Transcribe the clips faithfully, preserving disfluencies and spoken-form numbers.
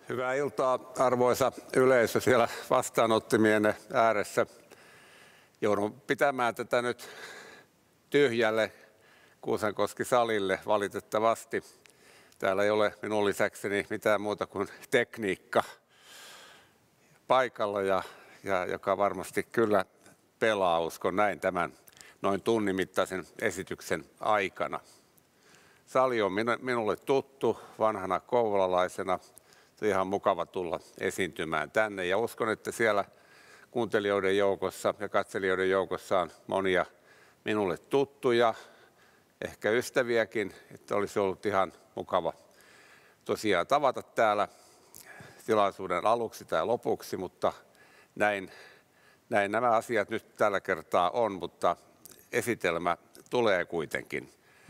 Hyvää iltaa, arvoisa yleisö siellä vastaanottimien ääressä. Joudun pitämään tätä nyt tyhjälle Kuusankoski-salille valitettavasti. Täällä ei ole minun lisäkseni mitään muuta kuin tekniikka paikalla, ja, ja joka varmasti kyllä pelaa, uskon näin, tämän noin tunnin mittaisen esityksen aikana. Sali on minulle tuttu vanhana kouvolalaisena. Se on ihan mukava tulla esiintymään tänne, ja uskon, että siellä kuuntelijoiden joukossa ja katselijoiden joukossa on monia minulle tuttuja, ehkä ystäviäkin, että olisi ollut ihan mukava tosiaan tavata täällä tilaisuuden aluksi tai lopuksi, mutta näin, näin nämä asiat nyt tällä kertaa on, mutta esitelmä tulee kuitenkin.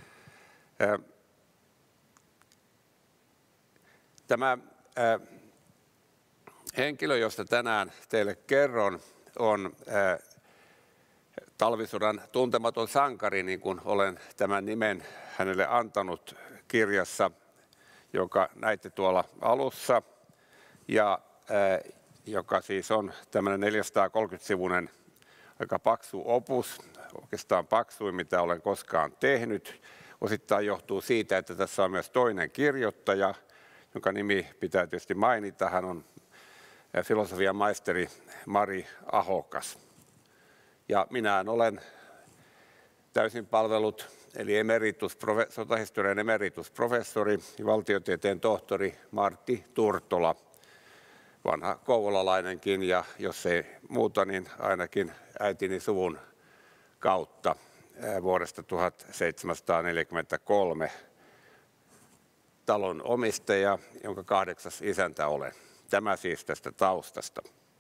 Tämä henkilö, josta tänään teille kerron, on talvisodan tuntematon sankari, niin kuin olen tämän nimen hänelle antanut kirjassa, joka näitte tuolla alussa, ja joka siis on tämmöinen neljäsataakolmekymmentä-sivuinen aika paksu opus, oikeastaan paksuin, mitä olen koskaan tehnyt. Osittain johtuu siitä, että tässä on myös toinen kirjoittaja, jonka nimi pitää tietysti mainita. Hän on filosofian maisteri Mari Ahokas. Ja minä olen täysin palvellut, eli emeritus, sotahistorian emeritusprofessori ja valtiotieteen tohtori Martti Turtola, vanha kouvolalainenkin, ja jos ei muuta, niin ainakin äitini suvun kautta vuodesta tuhatseitsemänsataaneljäkymmentäkolme talon omistaja, jonka kahdeksas isäntä olen. Tämä siis tästä taustasta.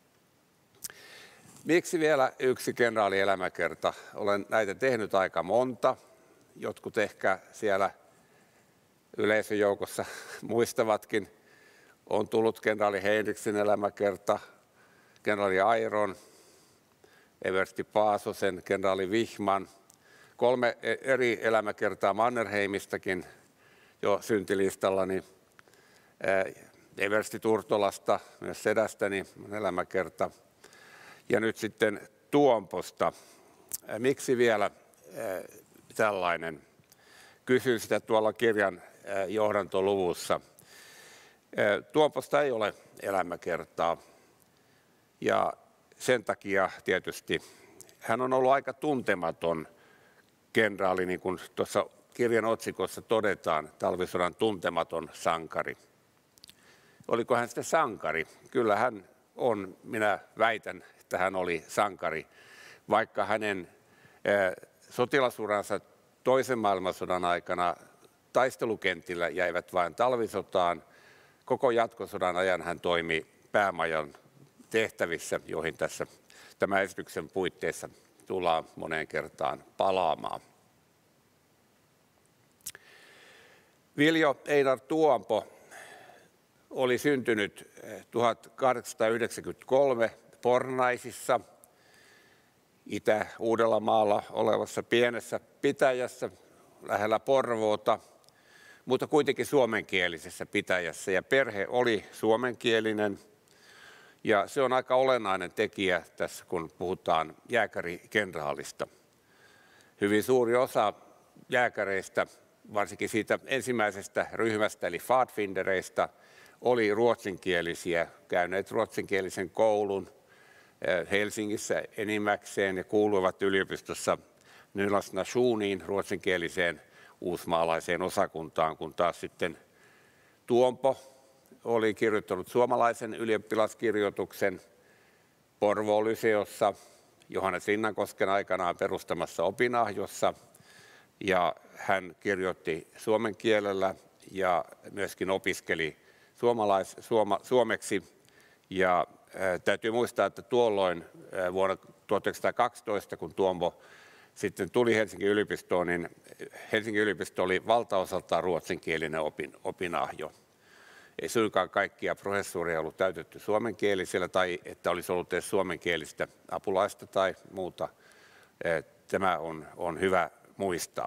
Miksi vielä yksi kenraalielämäkerta? Olen näitä tehnyt aika monta. Jotkut ehkä siellä yleisöjoukossa muistavatkin. On tullut kenraali Heinriksin elämäkerta, kenraali Airon, Eversti Paasosen, kenraali Vihman. Kolme eri elämäkertaa Mannerheimistakin jo syntilistallani. Eversti Turtolasta, myös sedästäni elämäkerta. Ja nyt sitten Tuomposta. Miksi vielä tällainen? Kysyin sitä tuolla kirjan johdantoluvussa. Tuomposta ei ole elämäkertaa, ja sen takia tietysti hän on ollut aika tuntematon kenraali, niin kuin tuossa kirjan otsikossa todetaan, talvisodan tuntematon sankari. Oliko hän sitten sankari? Kyllä hän on, minä väitän, että hän oli sankari, vaikka hänen sotilasuransa toisen maailmansodan aikana taistelukentillä jäivät vain talvisotaan. Koko jatkosodan ajan hän toimi päämajan tehtävissä, joihin tässä tämän esityksen puitteissa tullaan moneen kertaan palaamaan. Viljo Einar Tuompo oli syntynyt tuhatkahdeksansataayhdeksänkymmentäkolme Pornaisissa, Itä-Uudellamaalla olevassa pienessä pitäjässä lähellä Porvoota, mutta kuitenkin suomenkielisessä pitäjässä, ja perhe oli suomenkielinen, ja se on aika olennainen tekijä tässä, kun puhutaan jääkärikenraalista. Hyvin suuri osa jääkäreistä, varsinkin siitä ensimmäisestä ryhmästä eli Pfadfindereista, oli ruotsinkielisiä, käyneet ruotsinkielisen koulun Helsingissä enimmäkseen ja kuuluivat yliopistossa Nylands Nationiin, ruotsinkieliseen uusmaalaiseen osakuntaan, kun taas sitten Tuompo oli kirjoittanut suomalaisen ylioppilaskirjoituksen Porvoon Lyseossa Johannes Linnankosken aikanaan perustamassa opinahjossa, ja hän kirjoitti suomen kielellä ja myöskin opiskeli suomalais, suoma, suomeksi. Ja ää, täytyy muistaa, että tuolloin ää, vuonna tuhatyhdeksänsataakaksitoista, kun Tuompo sitten tuli Helsingin yliopistoon, niin Helsingin yliopisto oli valtaosaltaan ruotsinkielinen opin, opinahjo. Ei suinkaan kaikkia professuureja ollut täytetty suomenkielisellä tai että olisi ollut edes suomenkielistä apulaista tai muuta. Tämä on, on hyvä muistaa.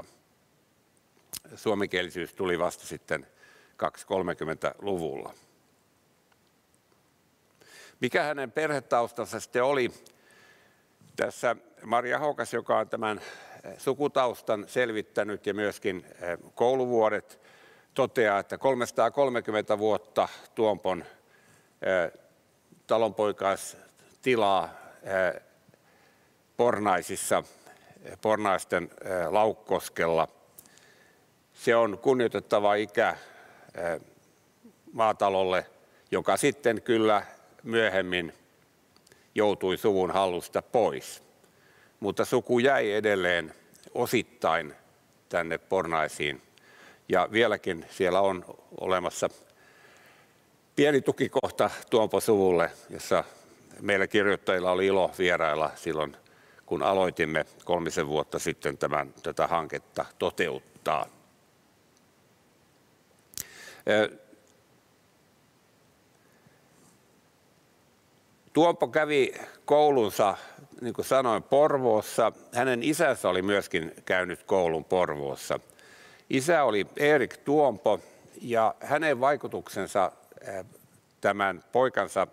Suomenkielisyys tuli vasta sitten kaksikymmentä-kolmekymmentäluvulla. Mikä hänen perhetaustansa sitten oli? Tässä Maria Hokas, joka on tämän sukutaustan selvittänyt ja myöskin kouluvuodet, toteaa, että kolmesataakolmekymmentä vuotta Tuompon talonpoikaistilaa Pornaisissa, Pornaisten Laukkoskella. Se on kunnioitettava ikä maatalolle, joka sitten kyllä myöhemmin joutui suvun hallusta pois. Mutta suku jäi edelleen osittain tänne Pornaisiin. Ja vieläkin siellä on olemassa pieni tukikohta Tuompon suvulle, jossa meillä kirjoittajilla oli ilo vierailla silloin, kun aloitimme kolmisen vuotta sitten tämän, tätä hanketta toteuttaa. Tuompo kävi koulunsa, niin kuin sanoin, Porvoossa. Hänen isänsä oli myöskin käynyt koulun Porvoossa. Isä oli Erik Tuompo ja hänen vaikutuksensa tämän poikansa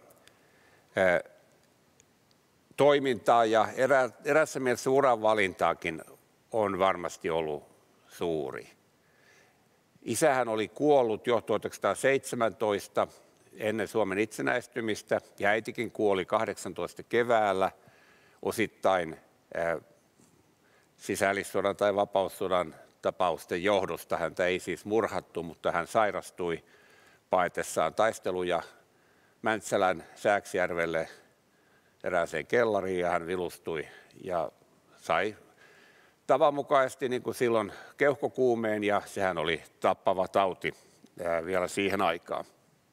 toimintaa ja erä, erässä mielessä uran valintaakin on varmasti ollut suuri. Isähän oli kuollut jo tuhatyhdeksänsataaseitsemäntoista ennen Suomen itsenäistymistä ja äitikin kuoli kahdeksantoista keväällä osittain sisällissodan tai vapaussodan tapausten johdosta. Häntä ei siis murhattu, mutta hän sairastui paetessaan taisteluja Mäntsälän Sääksjärvelle erääseen kellariin ja hän vilustui ja sai tavanmukaisesti niin kuin silloin keuhkokuumeen ja sehän oli tappava tauti vielä siihen aikaan.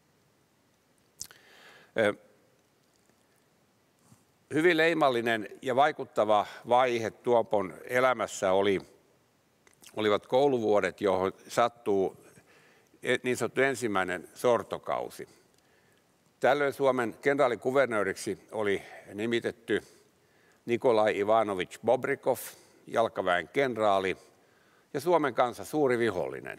Hyvin leimallinen ja vaikuttava vaihe Tuompon elämässä oli, olivat kouluvuodet, johon sattuu niin sanottu ensimmäinen sortokausi. Tällöin Suomen kenraalikuvernööriksi oli nimitetty Nikolai Ivanovich Bobrikov, jalkaväen kenraali ja Suomen kansan suuri vihollinen.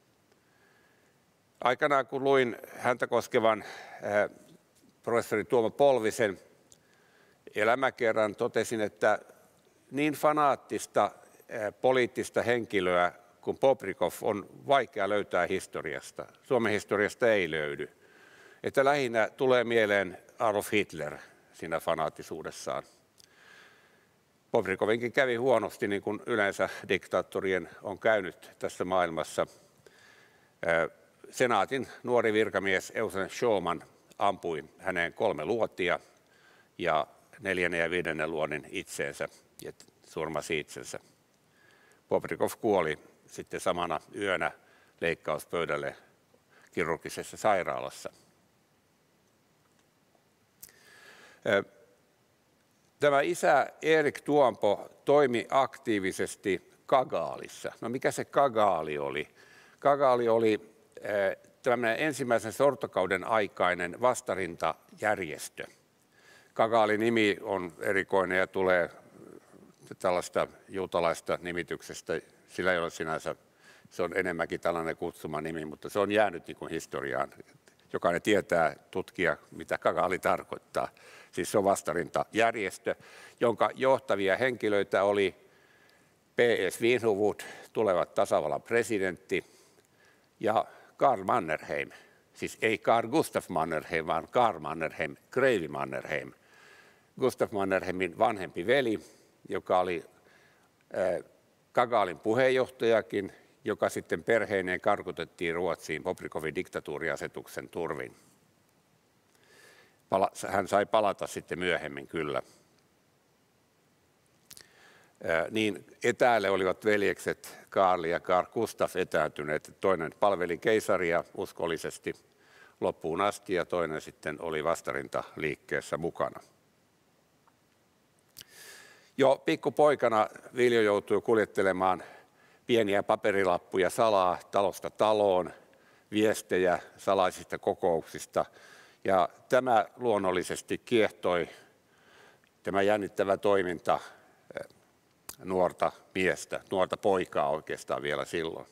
Aikanaan kun luin häntä koskevan professori Tuomo Polvisen elämäkerran, totesin, että niin fanaattista poliittista henkilöä kuin Bobrikov on vaikea löytää historiasta. Suomen historiasta ei löydy. Että lähinnä tulee mieleen Adolf Hitler siinä fanaattisuudessaan. Bobrikovinkin kävi huonosti, niin kuin yleensä diktaattorien on käynyt tässä maailmassa. Senaatin nuori virkamies Eugen Schauman ampui häneen kolme luotia ja neljännen ja viidennen luonnin itseensä ja surmasi itsensä. Bobrikov kuoli sitten samana yönä leikkauspöydälle kirurgisessa sairaalassa. Tämä isä Erik Tuompo toimi aktiivisesti Kagaalissa. No mikä se Kagaali oli? Kagaali oli tämmöinen ensimmäisen sortokauden aikainen vastarintajärjestö. Kagaali-nimi on erikoinen ja tulee tällaista juutalaista nimityksestä. Sillä ei ole sinänsä, se on enemmänkin tällainen kutsuma nimi, mutta se on jäänyt niin kuin historiaan. Jokainen tietää tutkia, mitä Kagaali tarkoittaa. Siis se on vastarintajärjestö, jonka johtavia henkilöitä oli P S Wienhuvud, tuleva tasavallan presidentti, ja Karl Mannerheim. Siis ei Carl Gustaf Mannerheim, vaan Karl Mannerheim, kreivi Mannerheim. Gustaf Mannerheimin vanhempi veli, joka oli äh, Kagaalin puheenjohtajakin, joka sitten perheineen karkotettiin Ruotsiin Bobrikovin diktatuuriasetuksen turvin. Hän sai palata sitten myöhemmin kyllä. Niin etäälle olivat veljekset Karl ja Karl Gustaf etääntyneet. Toinen palveli keisaria uskollisesti loppuun asti ja toinen sitten oli vastarintaliikkeessä mukana. Jo pikkupoikana Viljo joutui kuljettelemaan pieniä paperilappuja salaa talosta taloon, viestejä salaisista kokouksista. Ja tämä luonnollisesti kiehtoi, tämä jännittävä toiminta, nuorta miestä, nuorta poikaa oikeastaan vielä silloin.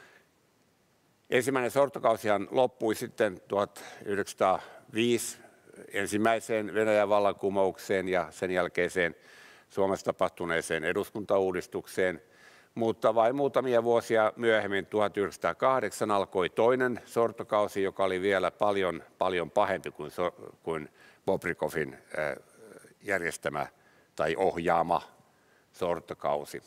Ensimmäinen sortokausihan loppui sitten tuhatyhdeksänsataaviisi ensimmäiseen Venäjän vallankumoukseen ja sen jälkeiseen Suomessa tapahtuneeseen eduskuntauudistukseen, mutta vain muutamia vuosia myöhemmin, tuhatyhdeksänsataakahdeksan, alkoi toinen sortokausi, joka oli vielä paljon, paljon pahempi kuin, kuin Bobrikovin järjestämä tai ohjaama sortokausi.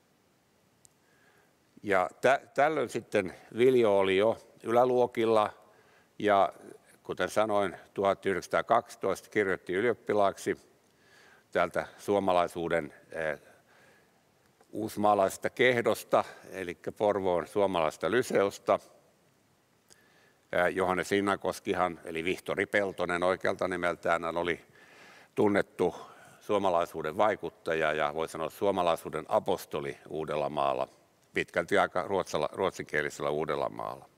Ja tä, tällöin sitten Viljo oli jo yläluokilla ja kuten sanoin, tuhatyhdeksänsataakaksitoista kirjoitti ylioppilaaksi täältä suomalaisuuden eh, uusmaalaisesta kehdosta, eli Porvoon suomalaisesta lyseosta. Eh, Johannes Innakoskihan, eli Vihtori Peltonen oikealta nimeltään, hän oli tunnettu suomalaisuuden vaikuttaja ja voi sanoa suomalaisuuden apostoli Uudellamaalla, pitkälti aika ruotsala, ruotsinkielisellä Uudellamaalla.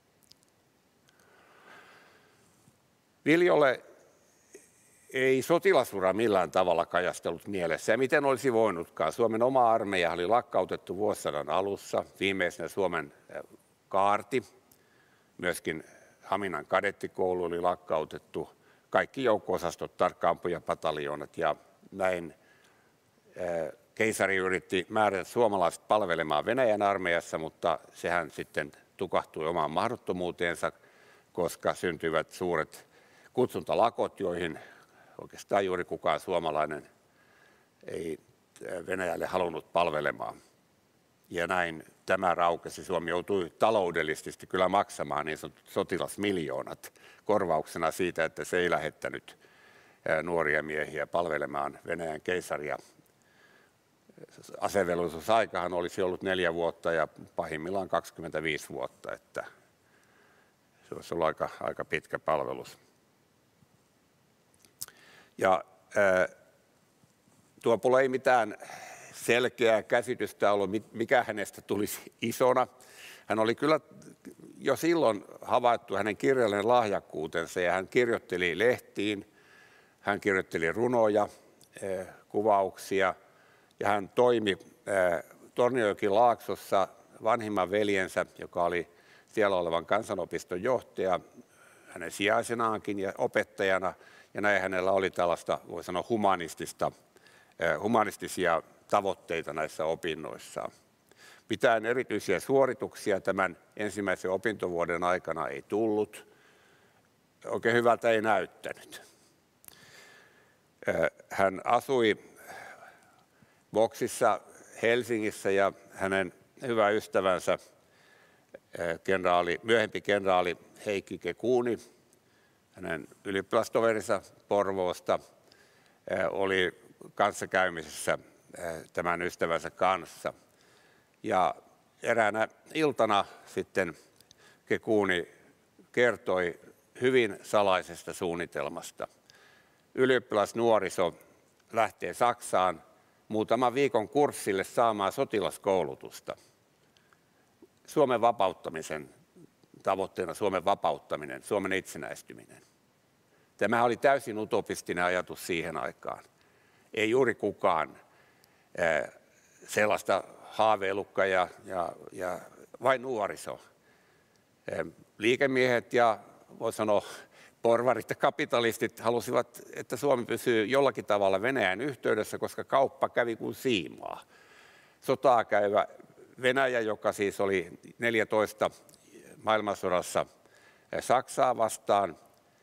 Viljolle ei sotilasura millään tavalla kajastellut mielessä, ja miten olisi voinutkaan. Suomen oma armeija oli lakkautettu vuosisadan alussa, viimeisenä Suomen kaarti, myöskin Haminan kadettikoulu oli lakkautettu, kaikki joukko-osastot, tarkkaampujapataljoonat, ja näin keisari yritti määrätä suomalaiset palvelemaan Venäjän armeijassa, mutta sehän sitten tukahtui omaan mahdottomuuteensa, koska syntyivät suuret kutsuntalakot, joihin oikeastaan juuri kukaan suomalainen ei Venäjälle halunnut palvelemaan. Ja näin tämä raukesi. Suomi joutui taloudellisesti kyllä maksamaan niin sanotut sotilasmiljoonat korvauksena siitä, että se ei lähettänyt nuoria miehiä palvelemaan Venäjän keisaria. Asevelvollisuusaikahan olisi ollut neljä vuotta ja pahimmillaan kaksikymmentäviisi vuotta, että se olisi ollut aika, aika pitkä palvelus. Ja ää, Tuopolla ei mitään selkeää käsitystä ollut, mikä hänestä tulisi isona. Hän oli kyllä jo silloin havaittu hänen kirjallinen lahjakkuutensa ja hän kirjoitteli lehtiin, hän kirjoitteli runoja, ää, kuvauksia ja hän toimi ää, Tornionjokilaaksossa vanhimman veljensä, joka oli siellä olevan kansanopiston johtaja, hänen sijaisenaankin ja opettajana. Ja näin hänellä oli tällaista, voi sanoa, humanistista, humanistisia tavoitteita näissä opinnoissaan. Mitään erityisiä suorituksia tämän ensimmäisen opintovuoden aikana ei tullut. Oikein hyvältä ei näyttänyt. Hän asui Boksissa Helsingissä ja hänen hyvä ystävänsä, kenraali, myöhempi kenraali Heikki Kekuni, hänen ylioppilastoverinsa Porvoosta, oli kanssakäymisessä tämän ystävänsä kanssa. Ja eräänä iltana sitten Kekuni kertoi hyvin salaisesta suunnitelmasta. Ylioppilasnuoriso lähtee Saksaan muutaman viikon kurssille saamaan sotilaskoulutusta. Suomen vapauttamisen tavoitteena Suomen vapauttaminen, Suomen itsenäistyminen. Tämä oli täysin utopistinen ajatus siihen aikaan. Ei juuri kukaan sellaista haaveilukka ja, ja, ja vain nuoriso. Liikemiehet ja voi sanoa porvarit ja kapitalistit halusivat, että Suomi pysyy jollakin tavalla Venäjän yhteydessä, koska kauppa kävi kuin siimaa. Sotaa käyvä Venäjä, joka siis oli neljätoista maailmansodassa Saksaa vastaan,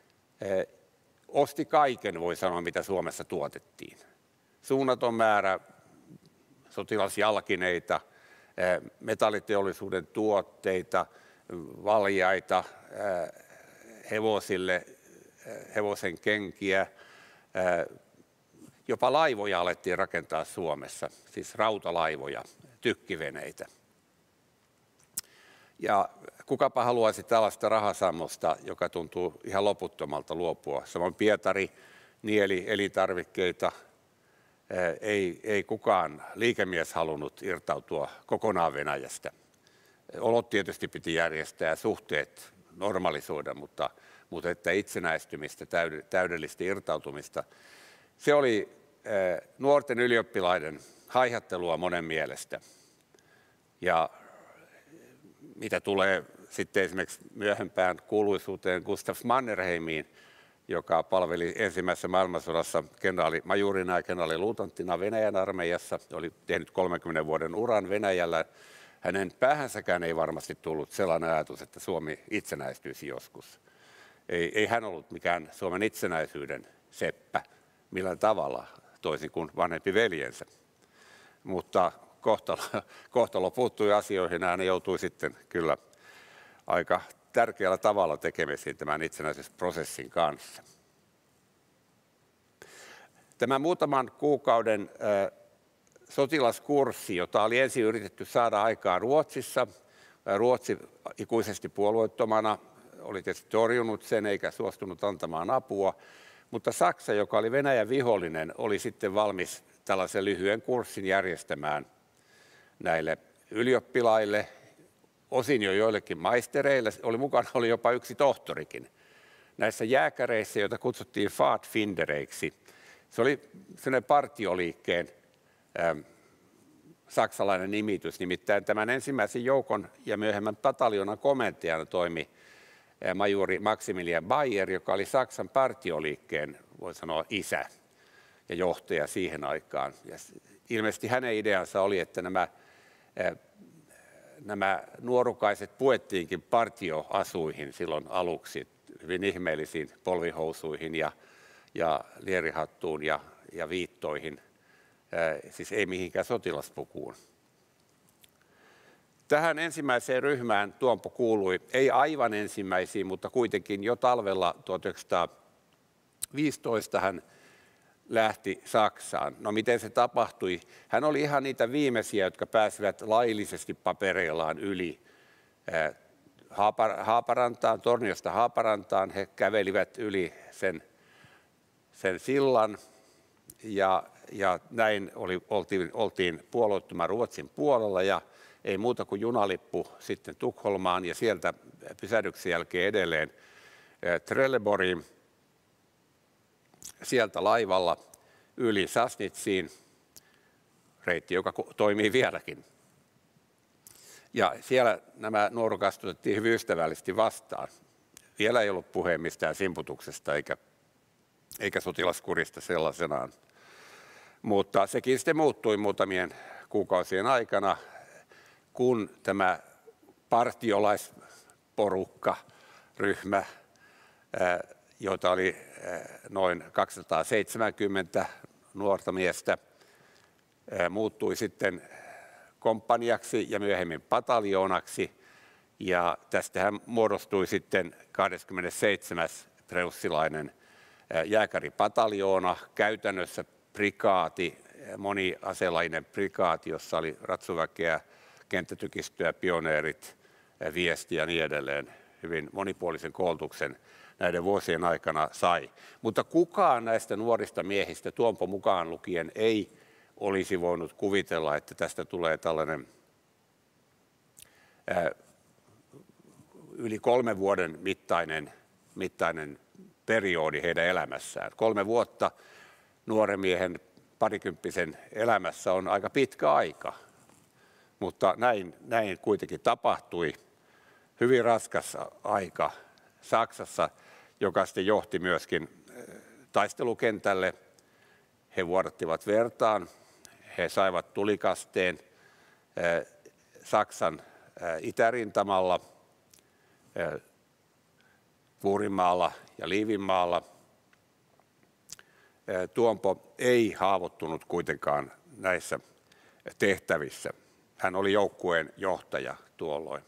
osti kaiken, voi sanoa, mitä Suomessa tuotettiin. Suunnaton määrä sotilasjalkineita, metalliteollisuuden tuotteita, valjaita, hevosille, hevosen kenkiä, jopa laivoja alettiin rakentaa Suomessa, siis rautalaivoja, tykkiveneitä. Ja kukapa haluaisi tällaista rahasammosta, joka tuntuu ihan loputtomalta luopua. Samoin Pietari nieli elintarvikkeita. Ei, ei kukaan liikemies halunnut irtautua kokonaan Venäjästä. Olot tietysti piti järjestää ja suhteet normalisoida, mutta, mutta että itsenäistymistä, täydellistä irtautumista. Se oli nuorten ylioppilaiden haihattelua monen mielestä. Ja mitä tulee sitten esimerkiksi myöhempään kuuluisuuteen Gustav Mannerheimiin, joka palveli ensimmäisessä maailmansodassa kenraali-majurina ja kenraali-luutanttina Venäjän armeijassa. Oli tehnyt kolmenkymmenen vuoden uran Venäjällä. Hänen päähänsäkään ei varmasti tullut sellainen ajatus, että Suomi itsenäistyisi joskus. Ei, ei hän ollut mikään Suomen itsenäisyyden seppä millään tavalla, toisin kuin vanhempi veljensä. Mutta kohtalo, kohtalo puuttui asioihin, hän joutui sitten kyllä aika tärkeällä tavalla tekemisiin tämän itsenäisyysprosessin kanssa. Tämä muutaman kuukauden äh, sotilaskurssi, jota oli ensin yritetty saada aikaan Ruotsissa. Ruotsi ikuisesti puolueettomana oli tietysti torjunut sen eikä suostunut antamaan apua, mutta Saksa, joka oli Venäjän vihollinen, oli sitten valmis tällaisen lyhyen kurssin järjestämään näille ylioppilaille, osin jo joillekin maistereille, oli mukana oli jopa yksi tohtorikin. Näissä jääkäreissä, joita kutsuttiin Pfadfindereiksi, se oli sellainen partioliikkeen ähm, saksalainen nimitys, nimittäin tämän ensimmäisen joukon ja myöhemmän pataljoonan komentajana toimi äh, majuri Maximilian Bayer, joka oli Saksan partioliikkeen, voi sanoa, isä ja johtaja siihen aikaan. Ja ilmeisesti hänen ideansa oli, että nämä äh, Nämä nuorukaiset puettiinkin partioasuihin silloin aluksi, hyvin ihmeellisiin polvihousuihin ja, ja lierihattuun ja, ja viittoihin, äh, siis ei mihinkään sotilaspukuun. Tähän ensimmäiseen ryhmään Tuompo kuului, ei aivan ensimmäisiin, mutta kuitenkin jo talvella tuhatyhdeksänsataaviisitoista hän lähti Saksaan. No miten se tapahtui? Hän oli ihan niitä viimeisiä, jotka pääsivät laillisesti papereillaan yli Haaparantaan, Torniosta Haaparantaan. He kävelivät yli sen, sen sillan ja, ja näin oli, oltiin, oltiin puolueettoman Ruotsin puolella ja ei muuta kuin junalippu sitten Tukholmaan ja sieltä pysähdyksen jälkeen edelleen Trelleborgiin. Sieltä laivalla yli Sassnitsiin, reitti, joka toimii vieläkin. Ja siellä nämä nuorukat otettiin hyvin ystävällisesti vastaan. Vielä ei ollut puheen mistään simputuksesta eikä, eikä sotilaskurista sellaisenaan. Mutta sekin sitten muuttui muutamien kuukausien aikana, kun tämä partiolaisporukka, ryhmä, joita oli noin kaksisataaseitsemänkymmentä nuorta miestä, muuttui sitten komppaniaksi ja myöhemmin pataljoonaksi. Ja tästähän muodostui sitten kahdeskymmenesseitsemäs preussilainen jääkäripataljoona, käytännössä prikaati, moniaselainen prikaati, jossa oli ratsuväkeä, kenttätykistöä, pioneerit, viesti ja niin edelleen, hyvin monipuolisen koulutuksen näiden vuosien aikana sai. Mutta kukaan näistä nuorista miehistä, Tuompo mukaan lukien, ei olisi voinut kuvitella, että tästä tulee tällainen ää, yli kolmen vuoden mittainen, mittainen periodi heidän elämässään. Kolme vuotta nuoren miehen parikymppisen elämässä on aika pitkä aika, mutta näin, näin kuitenkin tapahtui. Hyvin raskas aika Saksassa, joka sitten johti myöskin taistelukentälle. He vuodattivat vertaan, he saivat tulikasteen Saksan itärintamalla, Vuurinmaalla ja Liivinmaalla. Tuompo ei haavoittunut kuitenkaan näissä tehtävissä. Hän oli joukkueen johtaja tuolloin.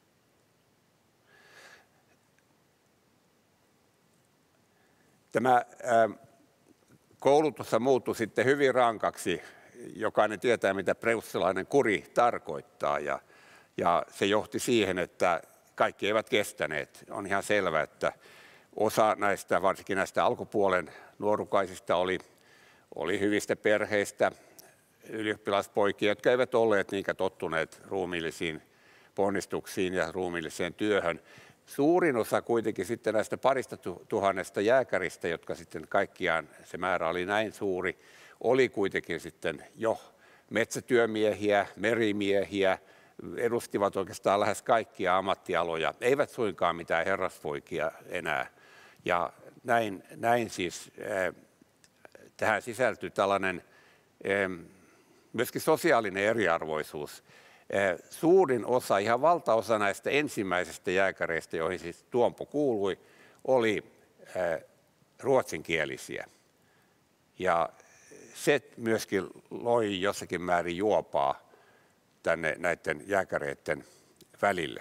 Tämä koulutus muuttui sitten hyvin rankaksi. Jokainen tietää, mitä preussilainen kuri tarkoittaa, ja, ja se johti siihen, että kaikki eivät kestäneet. On ihan selvää, että osa näistä, varsinkin näistä alkupuolen nuorukaisista, oli, oli hyvistä perheistä, ylioppilaspoikia, jotka eivät olleet niinkään tottuneet ruumiillisiin ponnistuksiin ja ruumiilliseen työhön. Suurin osa kuitenkin sitten näistä parista tuhannesta jääkäristä, jotka sitten kaikkiaan, se määrä oli näin suuri, oli kuitenkin sitten jo metsätyömiehiä, merimiehiä, edustivat oikeastaan lähes kaikkia ammattialoja, eivät suinkaan mitään herraspoikia enää. Ja näin, näin siis tähän sisältyy tällainen myöskin sosiaalinen eriarvoisuus. Suurin osa, ihan valtaosa näistä ensimmäisistä jääkäreistä, joihin siis Tuompo kuului, oli ruotsinkielisiä. Ja se myöskin loi jossakin määrin juopaa tänne näiden jääkäreiden välille.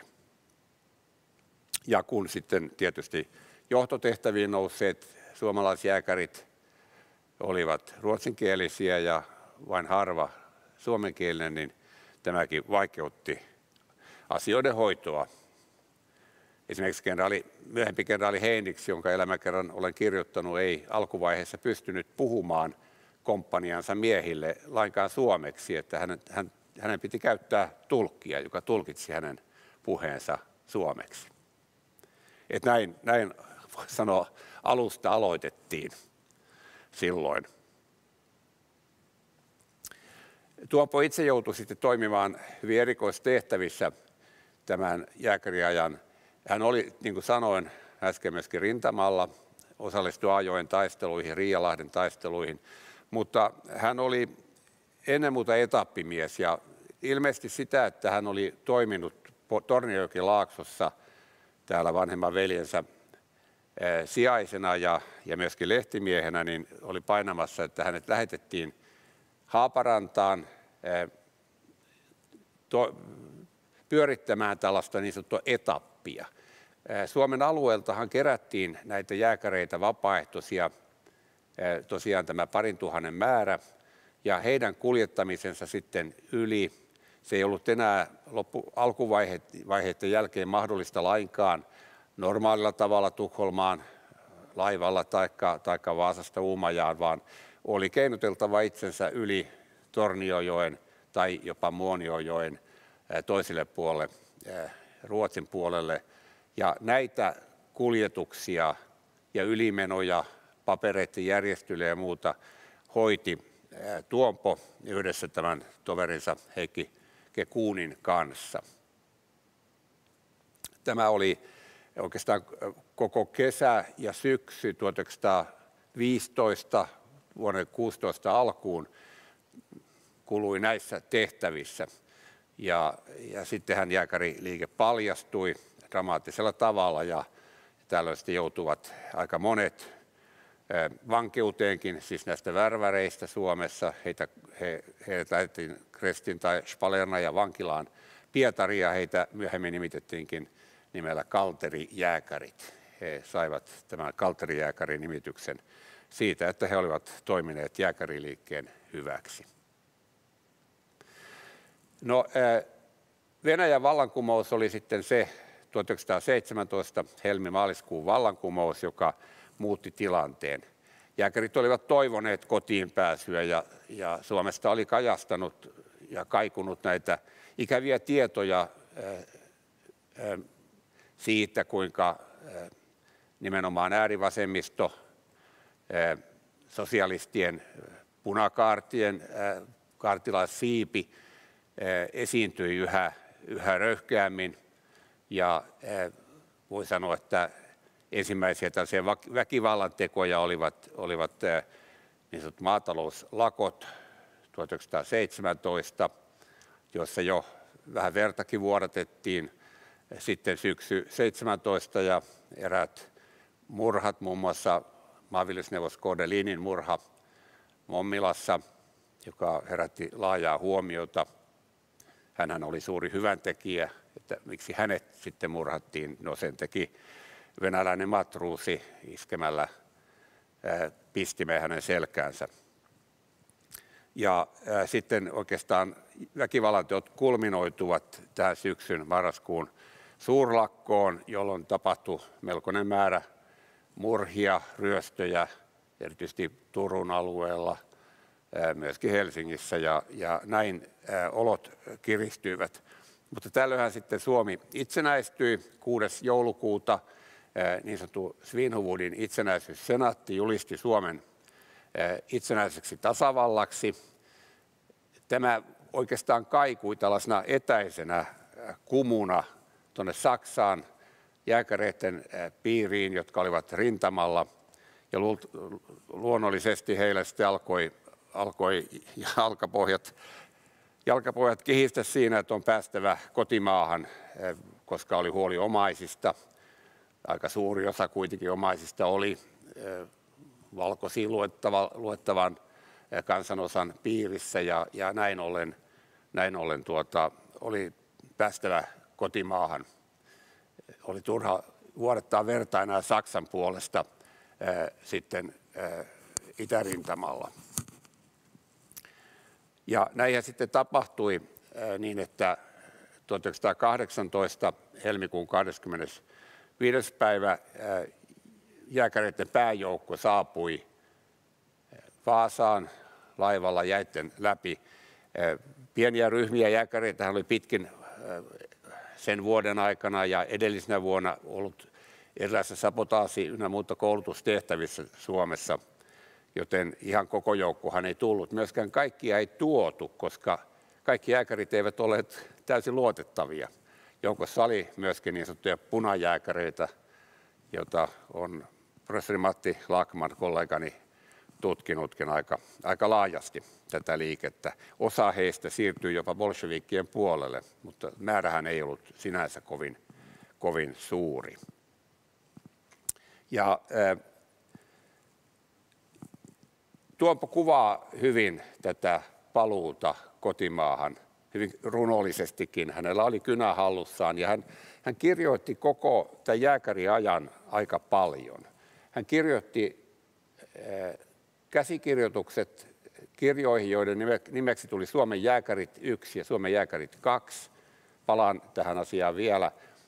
Ja kun sitten tietysti johtotehtäviin nousseet suomalaisjääkärit olivat ruotsinkielisiä ja vain harva suomenkielinen, niin tämäkin vaikeutti asioiden hoitoa. Esimerkiksi kenraali, myöhempi kenraali Heinix, jonka elämäkerran olen kirjoittanut, ei alkuvaiheessa pystynyt puhumaan komppaniansa miehille lainkaan suomeksi, että hänen, hän, hänen piti käyttää tulkkia, joka tulkitsi hänen puheensa suomeksi. Et näin, näin voi sanoa, alusta aloitettiin silloin. Tuompo itse joutui sitten toimimaan hyvin erikoistehtävissä tämän jääkäriajan. Hän oli, niin kuin sanoin äsken, myöskin rintamalla, osallistui Ajoen taisteluihin, Riialahden taisteluihin, mutta hän oli ennen muuta etappimies ja ilmeisesti sitä, että hän oli toiminut Tornionjokilaaksossa täällä vanhemman veljensä sijaisena ja, ja myöskin lehtimiehenä, niin oli painamassa, että hänet lähetettiin Haaparantaan to, pyörittämään tällaista niin sanottua etappia. Suomen alueeltahan kerättiin näitä jääkäreitä vapaaehtoisia, tosiaan tämä parin tuhannen määrä, ja heidän kuljettamisensa sitten yli, se ei ollut enää loppu, alkuvaiheiden jälkeen mahdollista lainkaan normaalilla tavalla Tukholmaan laivalla taikka, taikka Vaasasta Uumajaan, vaan oli keinoteltava itsensä yli Tornionjoen tai jopa Muonionjoen toiselle puolelle, Ruotsin puolelle. Ja näitä kuljetuksia ja ylimenoja, papereiden järjestelyä ja muuta hoiti Tuompo yhdessä tämän toverinsa Heikki Kekuunin kanssa. Tämä oli oikeastaan koko kesä ja syksy tuhatyhdeksänsataaviisitoista vuoden kuusitoista alkuun kului näissä tehtävissä. Ja, ja sittenhän jääkäriliike paljastui dramaattisella tavalla ja tällöin sitten joutuvat aika monet vankeuteenkin, siis näistä värväreistä Suomessa. Heitä, he, heidät lähetettiin Krestin tai Spalernajan vankilaan Pietariin ja heitä myöhemmin nimitettiinkin nimellä kalterijääkärit. He saivat tämän kalterijääkärin nimityksen siitä, että he olivat toimineet jääkäriliikkeen hyväksi. No, Venäjän vallankumous oli sitten se tuhatyhdeksänsataaseitsemäntoista helmi-maaliskuun vallankumous, joka muutti tilanteen. Jääkärit olivat toivoneet kotiin pääsyä ja, ja Suomesta oli kajastanut ja kaikunut näitä ikäviä tietoja ää, ää, siitä, kuinka ää, nimenomaan äärivasemmisto, ää, sosialistien punakaartien ää, kaartilaissiipi ää, esiintyi yhä, yhä röyhkeämmin ja ää, voi sanoa, että ensimmäisiä tällaisia väkivallan tekoja olivat, olivat niin sanotut maatalouslakot tuhatyhdeksänsataaseitsemäntoista, jossa jo vähän vertakin vuodatettiin. Sitten syksy seitsemäntoista ja eräät murhat, muun muassa maanviljelysneuvos K D Linin murha Mommilassa, joka herätti laajaa huomiota. Hänhän oli suuri hyväntekijä, että miksi hänet sitten murhattiin. No sen teki venäläinen matruusi iskemällä pistimeen hänen selkäänsä. Ja ää, sitten oikeastaan väkivallanteot kulminoituvat tähän syksyn marraskuun suurlakkoon, jolloin tapahtui melkoinen määrä murhia, ryöstöjä, erityisesti Turun alueella, ää, myöskin Helsingissä, ja, ja näin ää, olot kiristyivät. Mutta tällöinhän sitten Suomi itsenäistyi kuudes joulukuuta. Niin sanottu Svinhuvudin itsenäisyyssenaatti julisti Suomen itsenäiseksi tasavallaksi. Tämä oikeastaan kaikui tällaisena etäisenä kumuna tuonne Saksaan jääkäreiden piiriin, jotka olivat rintamalla. ja luonnollisesti heillä sitten alkoi, alkoi jalkapohjat, jalkapohjat kihistä siinä, että on päästävä kotimaahan, koska oli huoli omaisista. Aika suuri osa kuitenkin omaisista oli valkoisiin luettava, luettavan kansanosan piirissä ja, ja näin ollen, näin ollen tuota, oli päästävä kotimaahan. Oli turha vuodattaa verta enää Saksan puolesta ää, sitten ää, itärintamalla. Ja näinhän sitten tapahtui ää, niin, että tuhatyhdeksänsataakahdeksantoista helmikuun kahdeskymmenesviides päivä ää, jääkäreiden pääjoukko saapui Vaasaan laivalla jäitten läpi. Pieniä ryhmiä jääkäreitä oli pitkin sen vuoden aikana ja edellisenä vuonna ollut erilaisissa sabotaasi- ynnä muuta koulutustehtävissä Suomessa, joten ihan koko joukkohan ei tullut. Myöskään kaikkia ei tuotu, koska kaikki jääkärit eivät olleet täysin luotettavia. Joukossa oli myöskin niin sanottuja punajääkäreitä, jota on professori Matti Laakman, kollegani, tutkinutkin aika, aika laajasti tätä liikettä. Osa heistä siirtyi jopa bolshevikkien puolelle, mutta määrähän ei ollut sinänsä kovin, kovin suuri. Ja, äh, Tuompo kuvaa hyvin tätä paluuta kotimaahan, hyvin runollisestikin. Hänellä oli kynä hallussaan ja hän, hän kirjoitti koko tämän jääkäriajan aika paljon. Hän kirjoitti äh, käsikirjoitukset kirjoihin, joiden nimeksi tuli Suomen jääkärit yksi ja Suomen jääkärit kaksi. Palaan tähän asiaan vielä.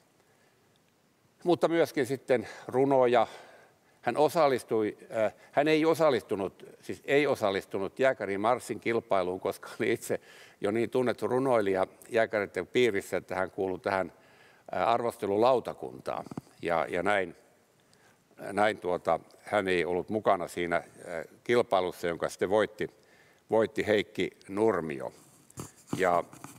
Mutta myöskin sitten runoja. Hän osallistui, äh, hän ei osallistunut, siis ei osallistunut jääkärin marssin kilpailuun, koska oli itse jo niin tunnettu runoilija jääkäreiden piirissä, että hän kuului tähän äh, arvostelulautakuntaan. Ja, ja näin, näin tuota, hän ei ollut mukana siinä äh, kilpailussa, jonka sitten voitti, voitti Heikki Nurmio. Ja,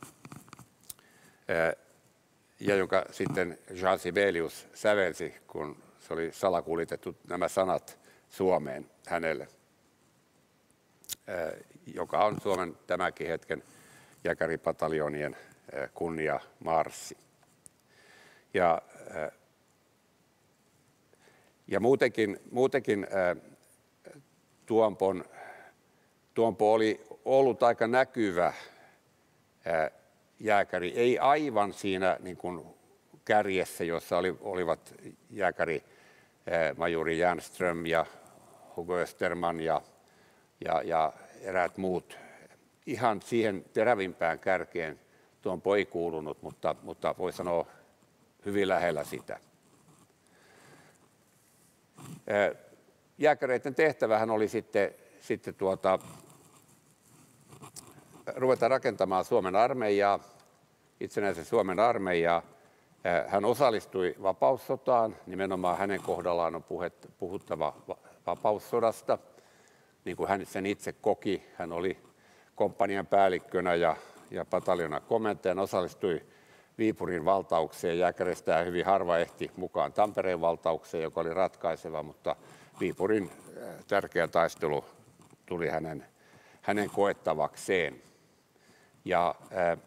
äh, ja jonka sitten Jean Sibelius sävelsi, kun se oli salakuljetettu nämä sanat Suomeen hänelle, joka on Suomen tämänkin hetken jääkäripataljonien kunniamarssi. Ja, ja muutenkin, muutenkin Tuompon, Tuompo oli ollut aika näkyvä jääkäri, ei aivan siinä niin kuin kärjessä, jossa oli, olivat jääkäri majuri Jernström ja Hugo Österman ja, ja, ja eräät muut. Ihan siihen terävimpään kärkeen Tuompo ei kuulunut, mutta, mutta voi sanoa hyvin lähellä sitä. Jääkäreiden tehtävähän oli sitten, sitten tuota, ruveta rakentamaan Suomen armeijaa, itsenäisen Suomen armeijaa. Hän osallistui vapaussotaan, nimenomaan hänen kohdallaan on puhuttava vapaussodasta, niin kuin hän sen itse koki. Hän oli komppanian päällikkönä ja, ja pataljonan komentajan, osallistui Viipurin valtaukseen. Jääkäreistä hyvin harva ehti mukaan Tampereen valtaukseen, joka oli ratkaiseva, mutta Viipurin tärkeä taistelu tuli hänen, hänen koettavakseen. Ja, äh,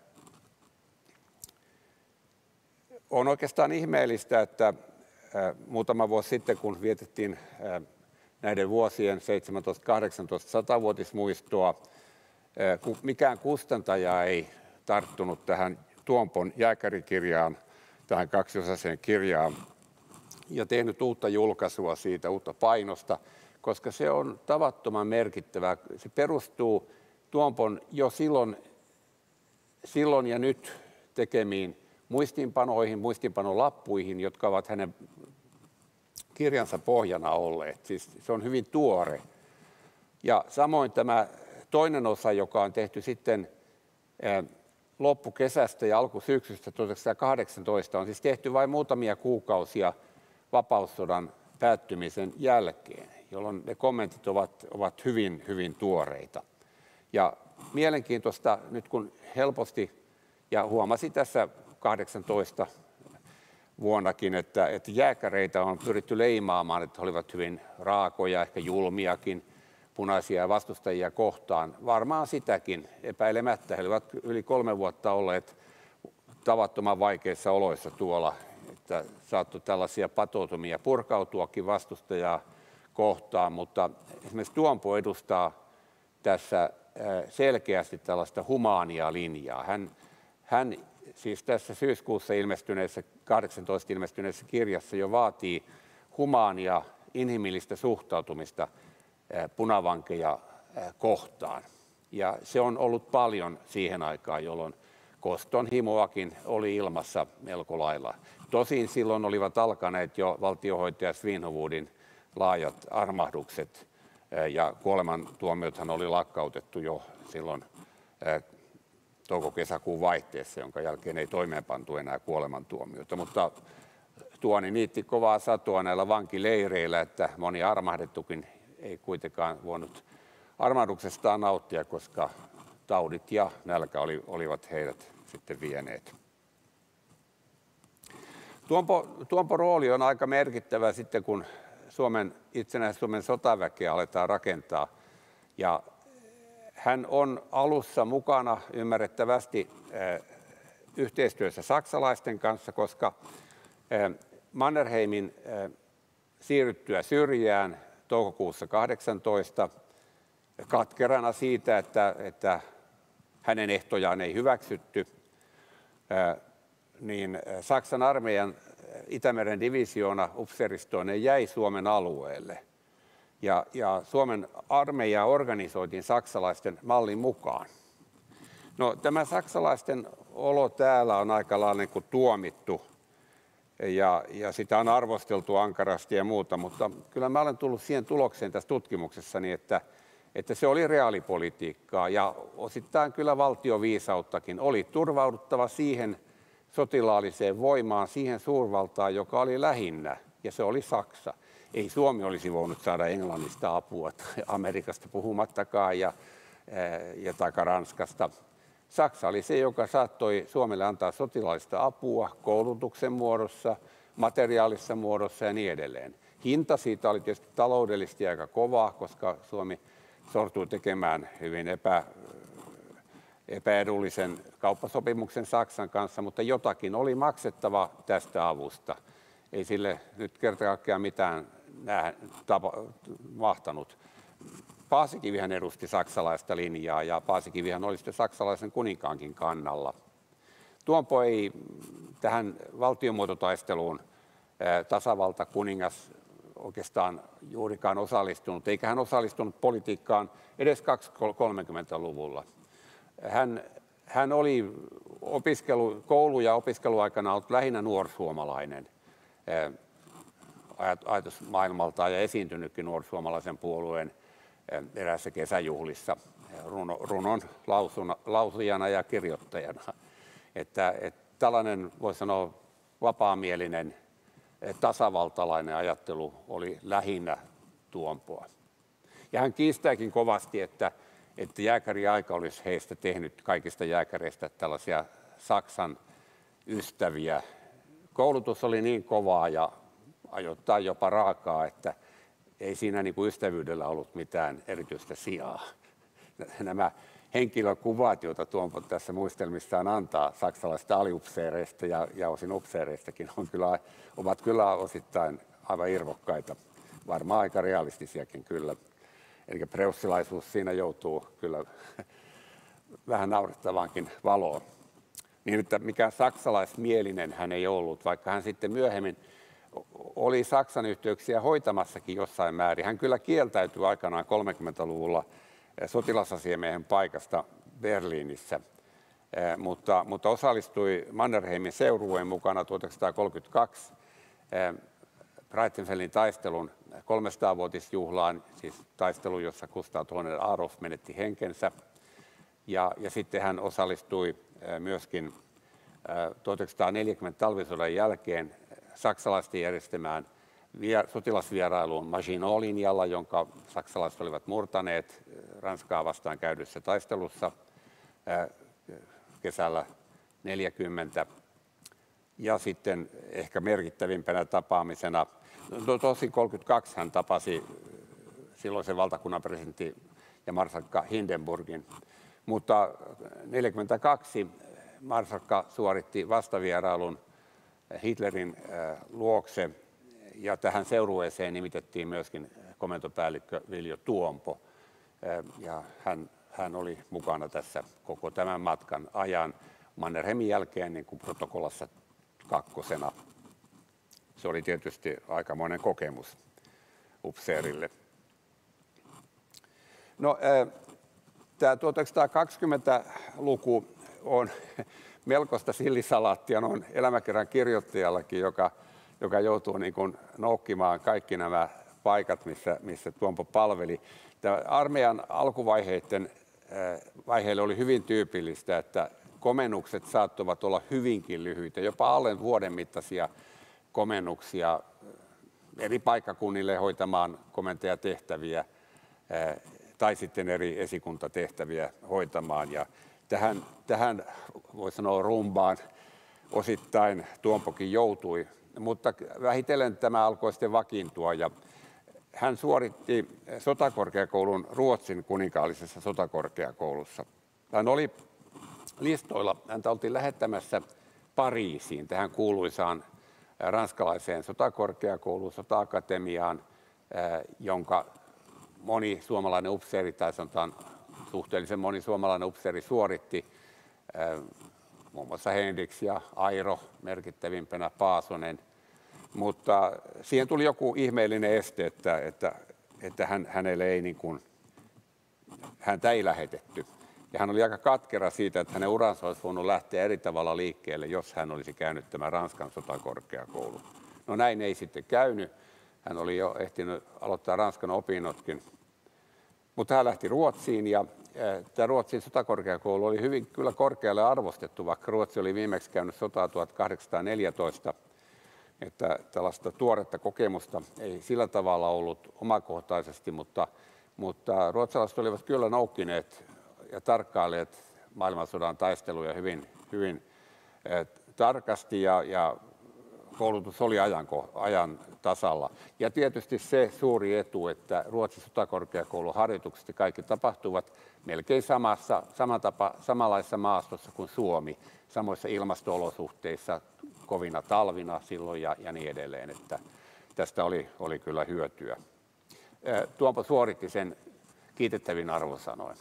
on oikeastaan ihmeellistä, että äh, muutama vuosi sitten, kun vietettiin äh, näiden vuosien seitsemäntoista kahdeksantoista satavuotismuistoa, äh, mikään kustantaja ei tarttunut tähän Tuompon jääkärikirjaan, tähän kaksiosaiseen kirjaan, ja tehnyt uutta julkaisua siitä, uutta painosta, koska se on tavattoman merkittävä. Se perustuu Tuompon jo silloin, silloin ja nyt tekemiin muistiinpanoihin, muistiinpanolappuihin, jotka ovat hänen kirjansa pohjana olleet. Siis se on hyvin tuore. Ja samoin tämä toinen osa, joka on tehty sitten loppukesästä ja alkusyksystä tuhatyhdeksänsataakahdeksantoista, on siis tehty vain muutamia kuukausia vapaussodan päättymisen jälkeen, jolloin ne kommentit ovat, ovat hyvin, hyvin tuoreita. Ja mielenkiintoista nyt kun helposti, ja huomasi tässä kahdeksantoista vuonnakin, että, että jääkäreitä on pyritty leimaamaan, että he olivat hyvin raakoja, ehkä julmiakin, punaisia vastustajia kohtaan. Varmaan sitäkin epäilemättä. He olivat yli kolme vuotta olleet tavattoman vaikeissa oloissa tuolla, että saattoi tällaisia patoutumia purkautuakin vastustajaa kohtaan, mutta esimerkiksi Tuompo edustaa tässä selkeästi tällaista humaania linjaa. Hän, hän siis tässä syyskuussa ilmestyneessä, kahdeksantoista ilmestyneessä kirjassa jo vaatii humaania, inhimillistä suhtautumista punavankeja kohtaan. Ja se on ollut paljon siihen aikaan, jolloin koston himoakin oli ilmassa melko lailla. Tosin silloin olivat alkaneet jo valtiohoitaja Svinhufvudin laajat armahdukset ja kuolemantuomiothan oli lakkautettu jo silloin touko-kesäkuun vaihteessa, jonka jälkeen ei toimeenpantu enää kuolemantuomioita. Mutta tuoni niitti kovaa satoa näillä vankileireillä, että moni armahdettukin ei kuitenkaan voinut armahduksestaan nauttia, koska taudit ja nälkä oli, olivat heidät sitten vieneet. Tuompo, Tuompo rooli on aika merkittävä sitten, kun Suomen, itsenäisen Suomen sotaväkeä aletaan rakentaa. Ja hän on alussa mukana ymmärrettävästi eh, yhteistyössä saksalaisten kanssa, koska eh, Mannerheimin eh, siirryttyä syrjään toukokuussa kahdeksantoista katkerana siitä, että, että hänen ehtojaan ei hyväksytty, eh, niin Saksan armeijan Itämeren divisioona upseeristoineen jäi Suomen alueelle. Ja, ja Suomen armeijaa organisoitiin saksalaisten mallin mukaan. No, tämä saksalaisten olo täällä on aika lailla niin kuin tuomittu ja, ja sitä on arvosteltu ankarasti ja muuta, mutta kyllä mä olen tullut siihen tulokseen tässä tutkimuksessani, että, että se oli reaalipolitiikkaa ja osittain kyllä valtioviisauttakin. Oli turvauduttava siihen sotilaalliseen voimaan, siihen suurvaltaan, joka oli lähinnä, ja se oli Saksa. Ei Suomi olisi voinut saada Englannista apua, Amerikasta puhumattakaan ja, ja taikka Ranskasta. Saksa oli se, joka saattoi Suomelle antaa sotilaallista apua koulutuksen muodossa, materiaalissa muodossa ja niin edelleen. Hinta siitä oli tietysti taloudellisesti aika kovaa, koska Suomi sortui tekemään hyvin epä, epäedullisen kauppasopimuksen Saksan kanssa, mutta jotakin oli maksettava tästä avusta. Ei sille nyt kerta kaikkiaan mitään nää, tapa, mahtanut. Paasikivihän edusti saksalaista linjaa ja Paasikivihän oli sitten saksalaisen kuninkaankin kannalla. Tuompo ei tähän valtiomuototaisteluun ää, tasavalta kuningas oikeastaan juurikaan osallistunut, eikä hän osallistunut politiikkaan edes kaksikymmentä-kolmekymmentäluvulla. Hän, hän oli opiskelu, koulu- ja opiskeluaikana ollut lähinnä nuorsuomalainen ajatusmaailmaltaan ja esiintynytkin nuorsuomalaisen puolueen eräässä kesäjuhlissa runo, runon lausuna, lausujana ja kirjoittajana. Että, että tällainen, voisi sanoa, vapaamielinen tasavaltalainen ajattelu oli lähinnä Tuompoa. Ja hän kiistääkin kovasti, että, että jääkäriaika olisi heistä tehnyt kaikista jääkäreistä tällaisia Saksan ystäviä. Koulutus oli niin kovaa ja ajoittain jopa raakaa, että ei siinä niin kuin ystävyydellä ollut mitään erityistä sijaa. Nämä henkilökuvat, joita Tuompo tässä muistelmissaan antaa saksalaisista aliupseereista ja, ja osin upseereistakin, on kyllä, ovat kyllä osittain aivan irvokkaita, varmaan aika realistisiakin kyllä. Eli preussilaisuus siinä joutuu kyllä vähän naurettavaankin valoon. Niin, että mikään saksalaismielinen hän ei ollut, vaikka hän sitten myöhemmin oli Saksan yhteyksiä hoitamassakin jossain määrin. Hän kyllä kieltäytyi aikanaan kolmekymmentäluvulla sotilasasiamiehen paikasta Berliinissä, mutta, mutta osallistui Mannerheimin seurueen mukana tuhatyhdeksänsataakolmekymmentäkaksi Breitenfeldin taistelun kolmesataa-vuotisjuhlaan, siis taistelu, jossa Gustav toinen Adolf menetti henkensä. Ja, ja sitten hän osallistui myöskin tuhatyhdeksänsataaneljäkymmentä talvisodan jälkeen saksalaisten järjestämään sotilasvierailuun Maginot-linjalla, jonka saksalaiset olivat murtaneet Ranskaa vastaan käydyssä taistelussa kesällä neljäkymmentä. ja sitten ehkä merkittävimpänä tapaamisena, no tosi kolmekymmentäkaksi hän tapasi silloisen valtakunnan presidentti ja marskalkka Hindenburgin, mutta neljäkymmentäkaksi marskalkka suoritti vastavierailun Hitlerin luokse, ja tähän seurueeseen nimitettiin myöskin komentopäällikkö Viljo Tuompo, ja hän, hän oli mukana tässä koko tämän matkan ajan Mannerheimin jälkeen niin kuin protokollassa kakkosena. Se oli tietysti aikamoinen kokemus upseerille. No, tämä tuhatyhdeksänsataakaksikymmentäluku on melkoista sillisalaattia noin elämäkerran kirjoittajallakin, joka, joka joutuu niin kuin noukkimaan kaikki nämä paikat, missä, missä Tuompo palveli. Tämä armeijan alkuvaiheiden vaiheille oli hyvin tyypillistä, että komennukset saattoivat olla hyvinkin lyhyitä, jopa alle vuoden mittaisia komennuksia eri paikkakunnille hoitamaan komentajatehtäviä tai sitten eri esikuntatehtäviä hoitamaan. Ja tähän, tähän voi sanoa rumbaan osittain Tuompokin joutui, mutta vähitellen tämä alkoi sitten vakiintua, ja hän suoritti sotakorkeakoulun Ruotsin kuninkaallisessa sotakorkeakoulussa. Hän oli listoilla, häntä oltiin lähettämässä Pariisiin, tähän kuuluisaan ranskalaiseen sotakorkeakouluun, sota-akatemiaan, jonka moni suomalainen upseeri, tai sanotaan suhteellisen moni suomalainen upseeri suoritti, muun muassa Hendrix ja Airo merkittävimpänä, Paasonen, mutta siihen tuli joku ihmeellinen este, että, että, että hän, hänelle ei niin kuin, häntä ei lähetetty. Ja hän oli aika katkera siitä, että hänen uransa olisi voinut lähteä eri tavalla liikkeelle, jos hän olisi käynyt tämän Ranskan sotakorkeakoulun. No näin ei sitten käynyt. Hän oli jo ehtinyt aloittaa Ranskan opinnotkin. Mutta hän lähti Ruotsiin, ja tämä Ruotsin sotakorkeakoulu oli hyvin kyllä korkealle arvostettu, vaikka Ruotsi oli viimeksi käynyt sotaa tuhatkahdeksansataaneljätoista. Että tällaista tuoretta kokemusta ei sillä tavalla ollut omakohtaisesti, mutta, mutta ruotsalaiset olivat kyllä noukkineet ja tarkkailleet maailmansodan taisteluja hyvin, hyvin eh, tarkasti, ja, ja koulutus oli ajan, ajan tasalla. Ja tietysti se suuri etu, että Ruotsin sotakorkeakoulun harjoitukset ja kaikki tapahtuvat melkein samassa, sama tapa, samanlaisessa maastossa kuin Suomi, samoissa ilmasto-olosuhteissa, kovina talvina silloin ja, ja niin edelleen, että tästä oli, oli kyllä hyötyä. Tuompo suoritti sen kiitettävin arvosanoin.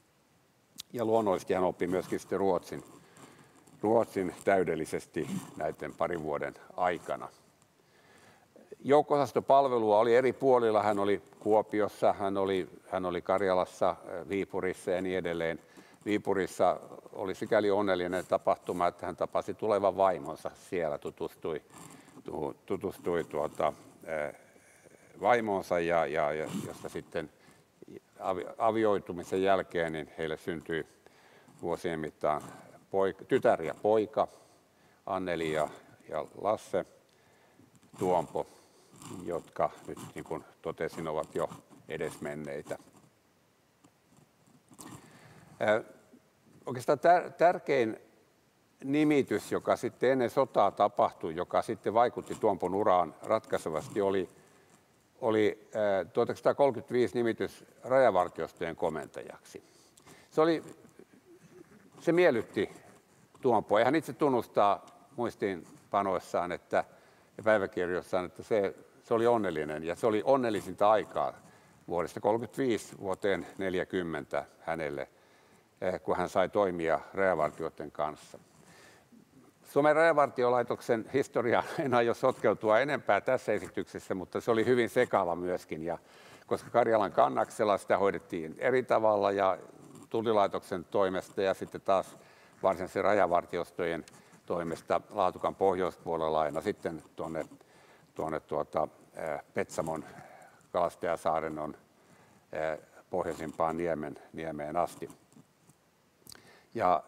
Ja luonnollisesti hän oppi myöskin sitten Ruotsin, Ruotsin täydellisesti näiden parin vuoden aikana. Joukko-osastopalvelua oli eri puolilla. Hän oli Kuopiossa, hän oli, hän oli Karjalassa, Viipurissa ja niin edelleen. Viipurissa oli sikäli onnellinen tapahtuma, että hän tapasi tulevan vaimonsa siellä, tutustui, tutustui tuota, vaimonsa, ja, ja, ja josta sitten avioitumisen jälkeen niin heille syntyi vuosien mittaan poika, tytär ja poika, Anneli ja, ja Lasse Tuompo, jotka nyt niin kuin totesin ovat jo edesmenneitä. Oikeastaan tärkein nimitys, joka sitten ennen sotaa tapahtui, joka sitten vaikutti Tuompon uraan ratkaisevasti, oli, oli tuhatyhdeksänsataakolmekymmentäviisi nimitys rajavartiostojen komentajaksi. Se, oli, se miellytti Tuompoa, ja hän itse tunnustaa muistiinpanoissaan että, ja päiväkirjoissaan, että se, se oli onnellinen, ja se oli onnellisinta aikaa vuodesta tuhatyhdeksänsataakolmekymmentäviisi vuoteen neljäkymmentä hänelle, kun hän sai toimia rajavartijoiden kanssa. Suomen rajavartiolaitoksen historiaan en aio sotkeutua enempää tässä esityksessä, mutta se oli hyvin sekava myöskin, ja koska Karjalan kannaksella sitä hoidettiin eri tavalla ja Tullilaitoksen toimesta ja sitten taas varsinaisen rajavartiostojen toimesta Laatukan pohjoispuolella aina sitten tuonne, tuonne tuota, Petsamon Kalastajasaaren on pohjoisimpaan Niemen, Niemeen asti. Ja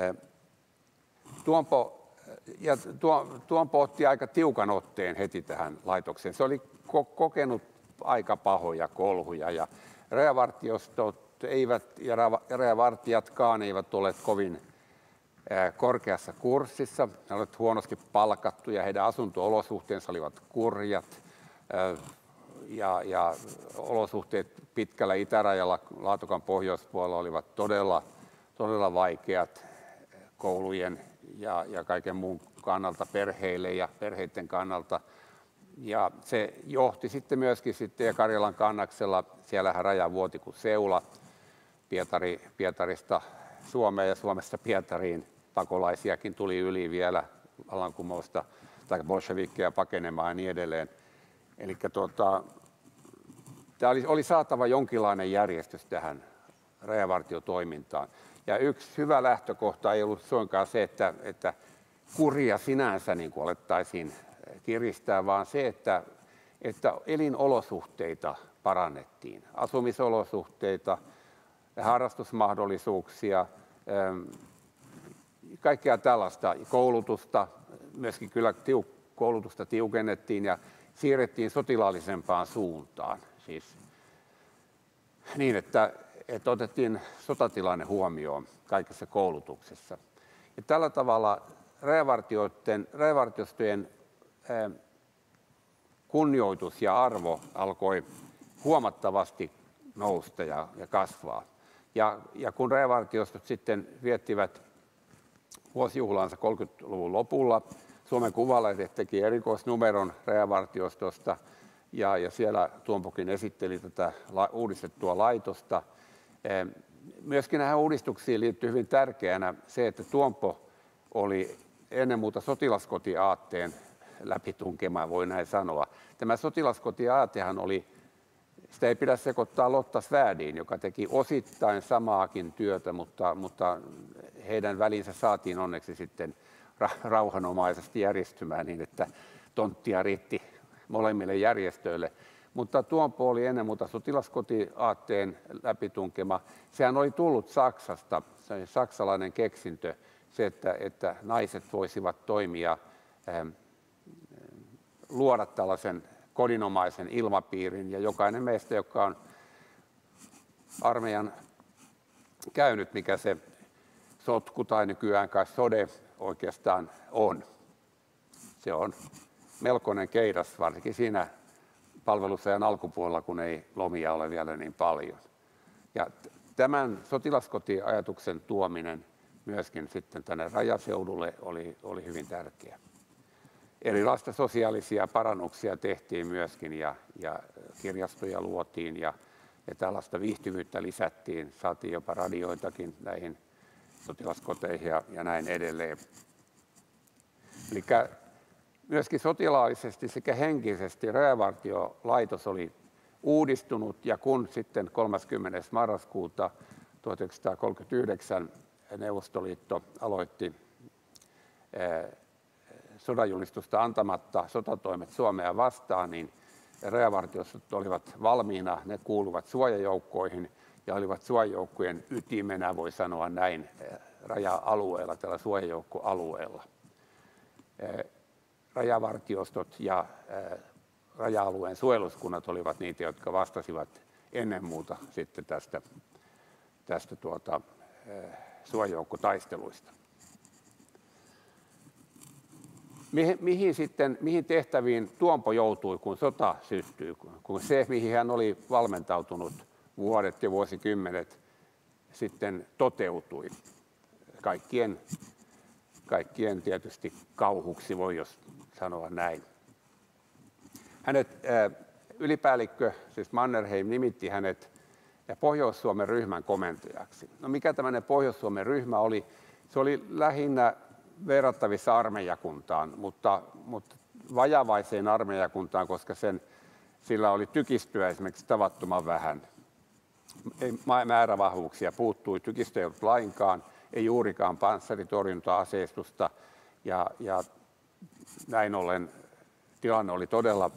Tuompo, ja Tuompo otti aika tiukan otteen heti tähän laitokseen. Se oli kokenut aika pahoja kolhuja, ja rajavartiostot eivät, ja rajavartijatkaan eivät ole kovin, korkeassa kurssissa. He olivat huonosti palkattuja, heidän asunto-olosuhteensa olivat kurjat ja, ja olosuhteet pitkällä itärajalla Laatokan pohjoispuolella olivat todella, todella vaikeat koulujen ja, ja kaiken muun kannalta perheille ja perheiden kannalta. Ja se johti sitten myöskin sitten ja Karjalan kannaksella, siellähän raja vuoti kuin seula Pietari, Pietarista Suomeen ja Suomesta Pietariin. Pakolaisiakin tuli yli vielä vallankumousta tai bolshevikkeja pakenemaan ja niin edelleen. Eli tuota, tämä oli, oli saatava jonkinlainen järjestys tähän rajavartiotoimintaan. Ja yksi hyvä lähtökohta ei ollut suinkaan se, että, että kuria sinänsä niin kuin alettaisiin kiristää, vaan se, että, että elinolosuhteita parannettiin. Asumisolosuhteita, harrastusmahdollisuuksia, kaikkea tällaista, koulutusta, myöskin kyllä tiuk- koulutusta tiukennettiin ja siirrettiin sotilaallisempaan suuntaan. Siis niin, että, että otettiin sotatilanne huomioon kaikessa koulutuksessa. Ja tällä tavalla rajavartioiden, rajavartiostojen kunnioitus ja arvo alkoi huomattavasti nousta ja, ja kasvaa. Ja, ja kun rajavartiostot sitten viettivät vuosijuhlaansa kolmekymmentäluvun lopulla, Suomen Kuvalehdet teki erikoisnumeron rajavartiostosta ja, ja siellä Tuompokin esitteli tätä la, uudistettua laitosta. Myöskin näihin uudistuksiin liittyy hyvin tärkeänä se, että Tuompo oli ennen muuta sotilaskotiaatteen läpitunkema, voi näin sanoa. Tämä sotilaskotiaatehan oli, sitä ei pidä sekoittaa Lotta Svärdin, joka teki osittain samaakin työtä, mutta, mutta heidän välinsä saatiin onneksi sitten rauhanomaisesti järjestymään niin, että tonttia riitti molemmille järjestöille. Mutta Tuompo oli ennen muuta sotilaskotiaatteen läpitunkema. Sehän oli tullut Saksasta, se oli saksalainen keksintö, se, että, että naiset voisivat toimia, ähm, luoda tällaisen kodinomaisen ilmapiirin. Ja jokainen meistä, joka on armeijan käynyt, mikä se sotku tai nykyään kai sode oikeastaan on. Se on melkoinen keidas, varsinkin siinä palvelusajan alkupuolella, kun ei lomia ole vielä niin paljon. Ja tämän sotilaskotiajatuksen tuominen myöskin sitten tänne rajaseudulle oli, oli hyvin tärkeä. Erilaista sosiaalisia parannuksia tehtiin myöskin ja, ja kirjastoja luotiin ja, ja tällaista viihtyvyyttä lisättiin. Saatiin jopa radioitakin näihin sotilaskoteihin ja, ja näin edelleen. Eli myöskin sotilaallisesti sekä henkisesti rajavartiolaitos oli uudistunut ja kun sitten kolmaskymmenes marraskuuta tuhatyhdeksänsataakolmekymmentäyhdeksän Neuvostoliitto aloitti sodanjulistusta antamatta sotatoimet Suomea vastaan, niin rajavartiostot olivat valmiina, ne kuuluvat suojajoukkoihin ja olivat suojajoukkojen ytimenä, voi sanoa näin, raja-alueella, tällä suojajoukkoalueella. Rajavartiostot ja raja-alueen suojeluskunnat olivat niitä, jotka vastasivat ennen muuta sitten tästä, tästä tuota, suojajoukkotaisteluista. Mihin, mihin, sitten, mihin tehtäviin Tuompo joutui, kun sota syttyi, kun se, mihin hän oli valmentautunut vuodet ja vuosikymmenet, sitten toteutui kaikkien, kaikkien tietysti kauhuksi, voi jos sanoa näin. Hänet, ylipäällikkö, siis Mannerheim, nimitti hänet Pohjois-Suomen ryhmän komentajaksi. No mikä tämmöinen Pohjois-Suomen ryhmä oli? Se oli lähinnä verrattavissa armeijakuntaan, mutta, mutta vajavaiseen armeijakuntaan, koska sen, sillä oli tykistöä esimerkiksi tavattoman vähän. Ei, määrävahvuuksia puuttui, tykistöä ei ollut lainkaan, ei juurikaan panssaritorjunta-aseistusta ja, ja näin ollen tilanne oli todella,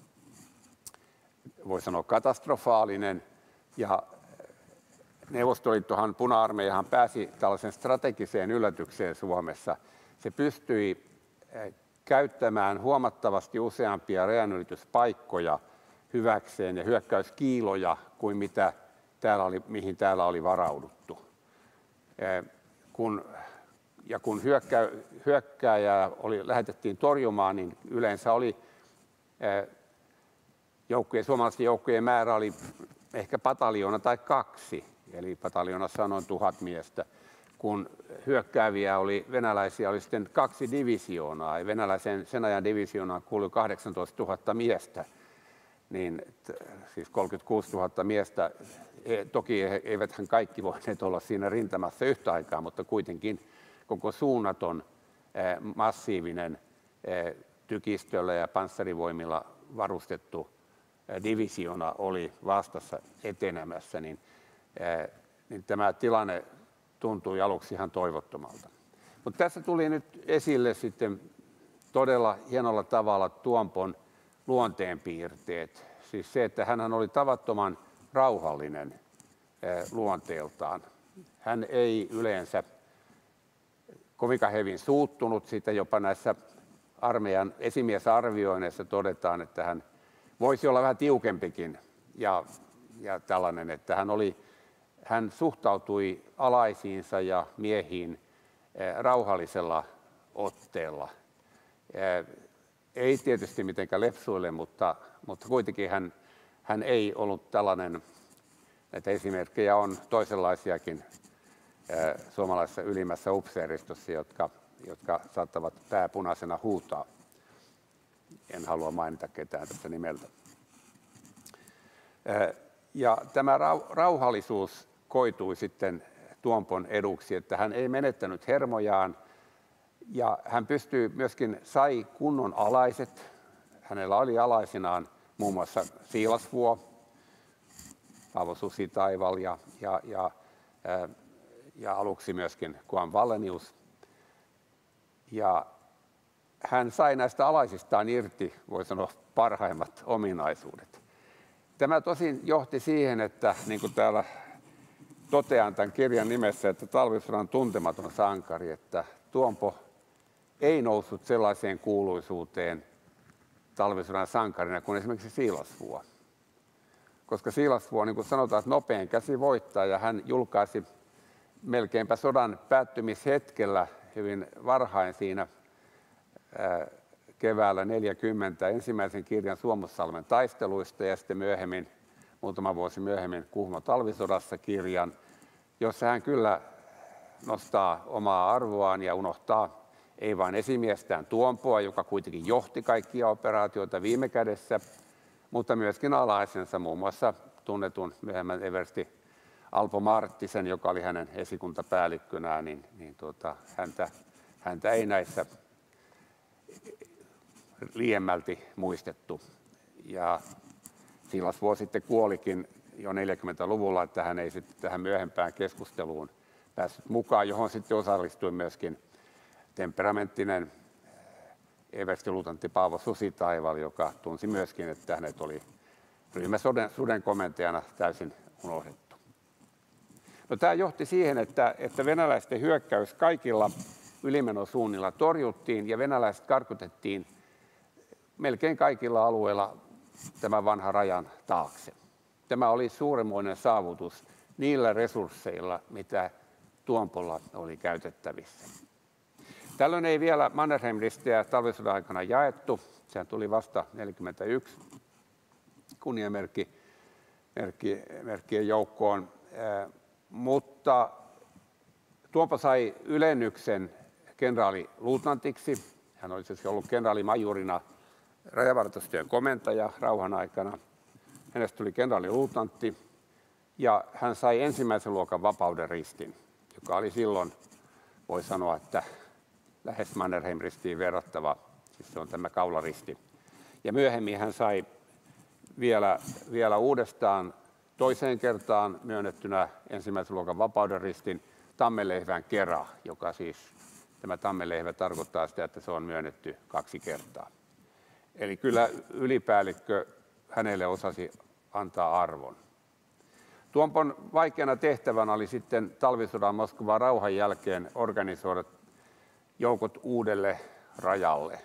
voi sanoa, katastrofaalinen ja Neuvostoliittohan, puna-armeijahan pääsi tällaisen strategiseen yllätykseen Suomessa. Se pystyi käyttämään huomattavasti useampia rajanylityspaikkoja hyväkseen ja hyökkäyskiiloja kuin mitä täällä oli, mihin täällä oli varauduttu. Kun ja kun hyökkä, hyökkääjää oli, lähetettiin torjumaan, niin yleensä oli joukkojen, suomalaisten joukkojen määrä oli ehkä pataljoona tai kaksi, eli pataljoonassa on noin tuhat miestä. Kun hyökkääviä oli, venäläisiä oli sitten kaksi divisioonaa, ja venäläisen sen ajan divisioonaan kuului kahdeksantoistatuhatta miestä, niin siis kolmekymmentäkuusituhatta miestä. Toki eiväthän kaikki voineet olla siinä rintamassa yhtä aikaa, mutta kuitenkin koko suunnaton massiivinen tykistöllä ja panssarivoimilla varustettu divisiona oli vastassa etenemässä, niin, niin tämä tilanne tuntui aluksi ihan toivottomalta. Mutta tässä tuli nyt esille sitten todella hienolla tavalla Tuompon luonteenpiirteet. Siis se, että hän oli tavattoman rauhallinen luonteeltaan. Hän ei yleensä kovinkaan hevin suuttunut, siitä jopa näissä armeijan esimiesarvioinneissa todetaan, että hän voisi olla vähän tiukempikin ja, ja tällainen, että hän, oli, hän suhtautui alaisiinsa ja miehiin rauhallisella otteella. Ei tietysti mitenkään lepsuille, mutta, mutta kuitenkin hän, hän ei ollut tällainen, näitä esimerkkejä on toisenlaisiakin suomalaisessa ylimmässä upseeristossa, jotka, jotka saattavat pääpunaisena huutaa. En halua mainita ketään tästä nimeltä. Ja tämä rauhallisuus koitui sitten Tuompon eduksi, että hän ei menettänyt hermojaan ja hän pystyi myöskin, sai kunnon alaiset. Hänellä oli alaisinaan muun muassa Siilasvuo, Paavo Susi-Taival ja, ja, ja, ja aluksi myöskin Kuan Wallenius. Ja hän sai näistä alaisistaan irti, voi sanoa, parhaimmat ominaisuudet. Tämä tosin johti siihen, että niin kuin täällä totean tämän kirjan nimessä, että talvisodan tuntematon sankari, että Tuompo ei noussut sellaiseen kuuluisuuteen talvisodan sankarina kuin esimerkiksi Siilasvuo. Koska Siilasvuo, niin kuin sanotaan, että nopein käsi voittaa, ja hän julkaisi melkeinpä sodan päättymishetkellä hyvin varhain siinä ää, keväällä neljäkymmentä ensimmäisen kirjan Suomussalmen taisteluista ja sitten myöhemmin, muutama vuosi myöhemmin Kuhmon talvisodassa kirjan, jossa hän kyllä nostaa omaa arvoaan ja unohtaa ei vain esimiestään Tuompoa, joka kuitenkin johti kaikkia operaatioita viime kädessä, mutta myöskin alaisensa, muun muassa tunnetun myöhemmän eversti Alpo Marttisen, joka oli hänen esikuntapäällikkönään, niin, niin tuota, häntä, häntä ei näissä liiemmälti muistettu. Ja Siilasvuo sitten kuolikin jo neljäkymmentäluvulla, että hän ei sitten tähän myöhempään keskusteluun päässyt mukaan, johon sitten osallistui myöskin temperamenttinen everstiluutantti Paavo Susi-Taival, joka tunsi myöskin, että hänet oli ryhmäsuden suden komentajana täysin unohdettu. No, tämä johti siihen, että, että venäläisten hyökkäys kaikilla ylimenosuunnilla torjuttiin ja venäläiset karkotettiin melkein kaikilla alueilla tämän vanhan rajan taakse. Tämä oli suuremmoinen saavutus niillä resursseilla, mitä Tuompolla oli käytettävissä. Tällöin ei vielä Mannerheim-ristejä talvisodan aikana jaettu. Sehän tuli vasta neljäkymmentäyksi kunniamerkki merkki, merkkien joukkoon. Mutta Tuompo sai ylennyksen kenraaliluutnantiksi. Hän oli siis ollut kenraalimajurina rajavartiostojen komentaja rauhan aikana. Hänestä tuli kenraaliluutantti ja hän sai ensimmäisen luokan vapauden ristin, joka oli silloin, voi sanoa, että lähes Mannerheim-ristiin verrattava, siis se on tämä kaularisti. Ja myöhemmin hän sai vielä, vielä uudestaan toiseen kertaan myönnettynä ensimmäisen luokan vapauden ristin tammenlehvän kera, joka siis, tämä tammenlehvä tarkoittaa sitä, että se on myönnetty kaksi kertaa. Eli kyllä ylipäällikkö hänelle osasi antaa arvon. Tuompon vaikeana tehtävänä oli sitten talvisodan Moskovan rauhan jälkeen organisoida joukot uudelle rajalle.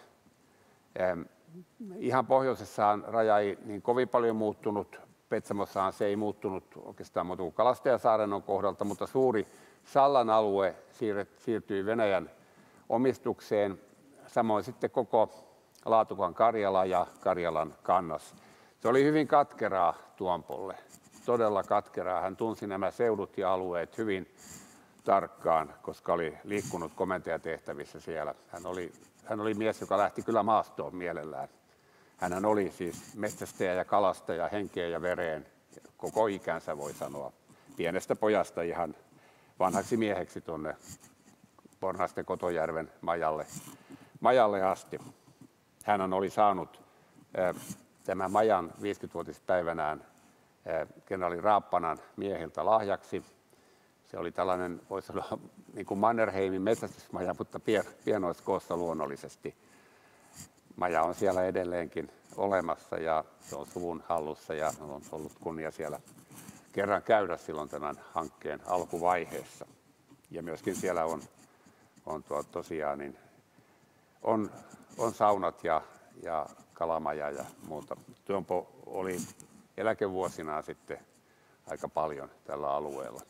Ihan pohjoisessahan raja ei niin kovin paljon muuttunut. Petsamossahan se ei muuttunut oikeastaan muuta kuin Kalastajasaaren kohdalta, mutta suuri Sallan alue siirtyi Venäjän omistukseen, samoin sitten koko Laatukan Karjala ja Karjalan kannas. Se oli hyvin katkeraa Tuompolle, todella katkeraa. Hän tunsi nämä seudut ja alueet hyvin tarkkaan, koska oli liikkunut komentajatehtävissä siellä. Hän oli, hän oli mies, joka lähti kyllä maastoon mielellään. Hän oli siis metsästäjä ja kalastaja henkeen ja vereen koko ikänsä, voi sanoa. Pienestä pojasta ihan vanhaksi mieheksi tuonne Pornasten Kotojärven majalle, majalle asti. Hän oli saanut äh, tämän majan viisikymmenvuotispäivänään äh, kenraali Raappanan miehiltä lahjaksi. Se oli tällainen, voisi sanoa, niin kuin Mannerheimin metsästysmaja, mutta pien, pienoiskoossa luonnollisesti. Maja on siellä edelleenkin olemassa ja se on suvun hallussa ja on ollut kunnia siellä kerran käydä silloin tämän hankkeen alkuvaiheessa. Ja myöskin siellä on, on tuo, tosiaan niin, on, on saunat ja, ja kalamaja ja muuta. Tuompo oli eläkevuosinaan sitten aika paljon tällä alueella.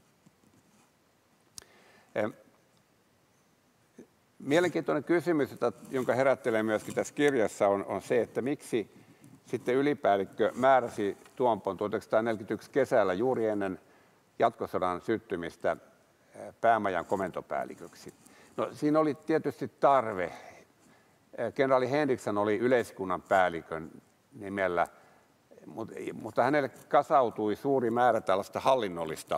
Mielenkiintoinen kysymys, jonka herättelee myöskin tässä kirjassa, on, on se, että miksi sitten ylipäällikkö määräsi Tuompon tuhatyhdeksänsataaneljäkymmentäyksi kesällä juuri ennen jatkosodan syttymistä päämajan komentopäälliköksi. No, siinä oli tietysti tarve. Kenraali Henriksson oli yleiskunnan päällikön nimellä, mutta hänelle kasautui suuri määrä tällaista hallinnollista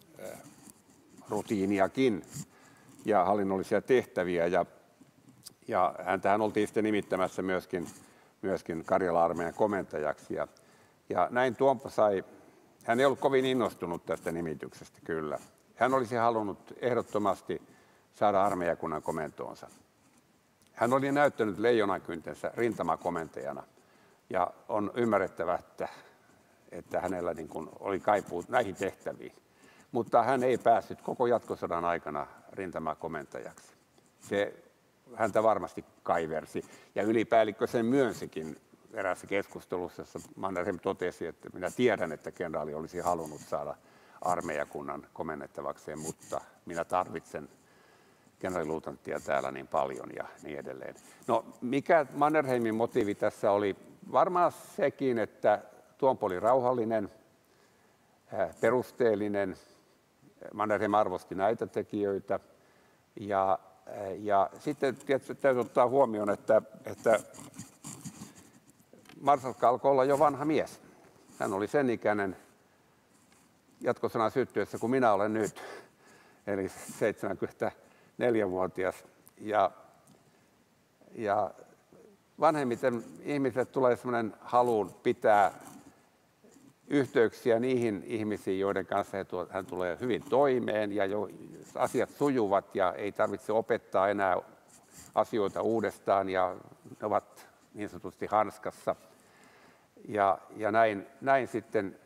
rutiiniakin ja hallinnollisia tehtäviä. Ja, ja häntähän oltiin sitten nimittämässä myöskin, myöskin Karjala-armeijan komentajaksi. Ja, ja näin Tuompo sai, hän ei ollut kovin innostunut tästä nimityksestä kyllä. Hän olisi halunnut ehdottomasti saada armeijakunnan komentoonsa. Hän oli näyttänyt leijonankyntensä rintamakomentajana ja on ymmärrettävä, että, että hänellä niin kuin oli kaipuu näihin tehtäviin. Mutta hän ei päässyt koko jatkosodan aikana rintamakomentajaksi. Se häntä varmasti kaiversi ja ylipäällikkö sen myönsikin eräässä keskustelussa, jossa Mannerheim totesi, että minä tiedän, että kenraali olisi halunnut saada armeijakunnan komennettavakseen, mutta minä tarvitsen kenraaliluutnanttia täällä niin paljon ja niin edelleen. No, mikä Mannerheimin motiivi tässä oli? Varmaan sekin, että Tuompo oli rauhallinen, perusteellinen. Mannerheim arvosti näitä tekijöitä. Ja, ja sitten tietysti täytyy ottaa huomioon, että, että marsalkka alkoi olla jo vanha mies. Hän oli sen ikäinen jatkosodan syttyessä kuin minä olen nyt, eli seitsemänkymmentäneljävuotias. Ja, ja vanhemmiten ihmisille tulee sellainen halu pitää yhteyksiä niihin ihmisiin, joiden kanssa hän tulee hyvin toimeen ja jo asiat sujuvat ja ei tarvitse opettaa enää asioita uudestaan ja ne ovat niin sanotusti hanskassa. Ja, ja näin, näin sitten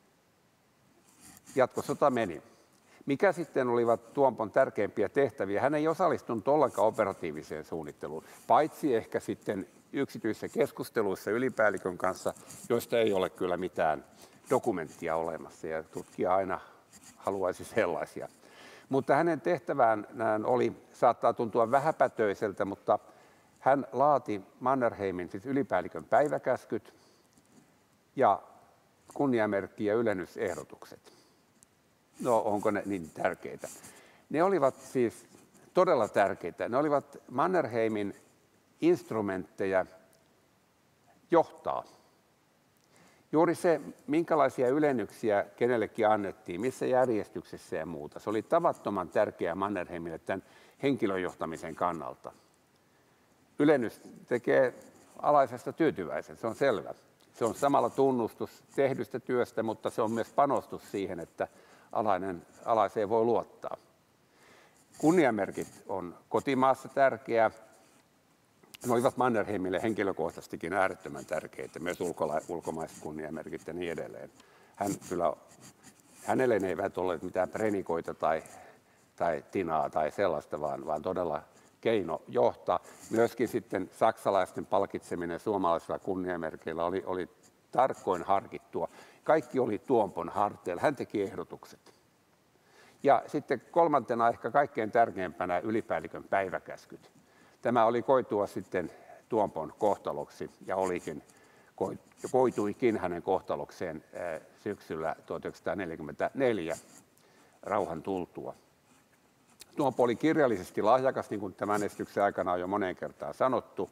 jatkosota meni. Mikä sitten olivat Tuompon tärkeimpiä tehtäviä? Hän ei osallistunut ollenkaan operatiiviseen suunnitteluun, paitsi ehkä sitten yksityisissä keskusteluissa ylipäällikön kanssa, joista ei ole kyllä mitään dokumenttia olemassa ja tutkija aina haluaisi sellaisia. Mutta hänen tehtävään oli, saattaa tuntua vähäpätöiseltä, mutta hän laati Mannerheimin, siis ylipäällikön päiväkäskyt ja kunniamerkki- ja ylennysehdotukset. No, onko ne niin tärkeitä? Ne olivat siis todella tärkeitä. Ne olivat Mannerheimin instrumentteja johtaa. Juuri se, minkälaisia ylennyksiä kenellekin annettiin, missä järjestyksessä ja muuta. Se oli tavattoman tärkeää Mannerheimille tämän henkilöjohtamisen kannalta. Ylennys tekee alaisesta tyytyväisen, se on selvä. Se on samalla tunnustus tehdystä työstä, mutta se on myös panostus siihen, että alainen, alaiseen voi luottaa. Kunniamerkit on kotimaassa tärkeää. Ne olivat Mannerheimille henkilökohtaisestikin äärettömän tärkeitä, myös ulkola- ulkomaiset kunniamerkit ja niin edelleen. Hän kyllä, hänelle ne eivät olleet mitään prenikoita tai, tai tinaa tai sellaista, vaan, vaan todella keino johtaa. Myöskin sitten saksalaisten palkitseminen suomalaisilla kunniamerkeillä oli, oli tarkoin harkittua. Kaikki oli Tuompon harteilla. Hän teki ehdotukset. Ja sitten kolmantena ehkä kaikkein tärkeimpänä ylipäällikön päiväkäskyt. Tämä oli koitua sitten Tuompon kohtaloksi ja olikin, koituikin hänen kohtalokseen syksyllä tuhatyhdeksänsataaneljäkymmentäneljä rauhan tultua. Tuompo oli kirjallisesti lahjakas, niin kuin tämän esityksen aikana on jo moneen kertaan sanottu.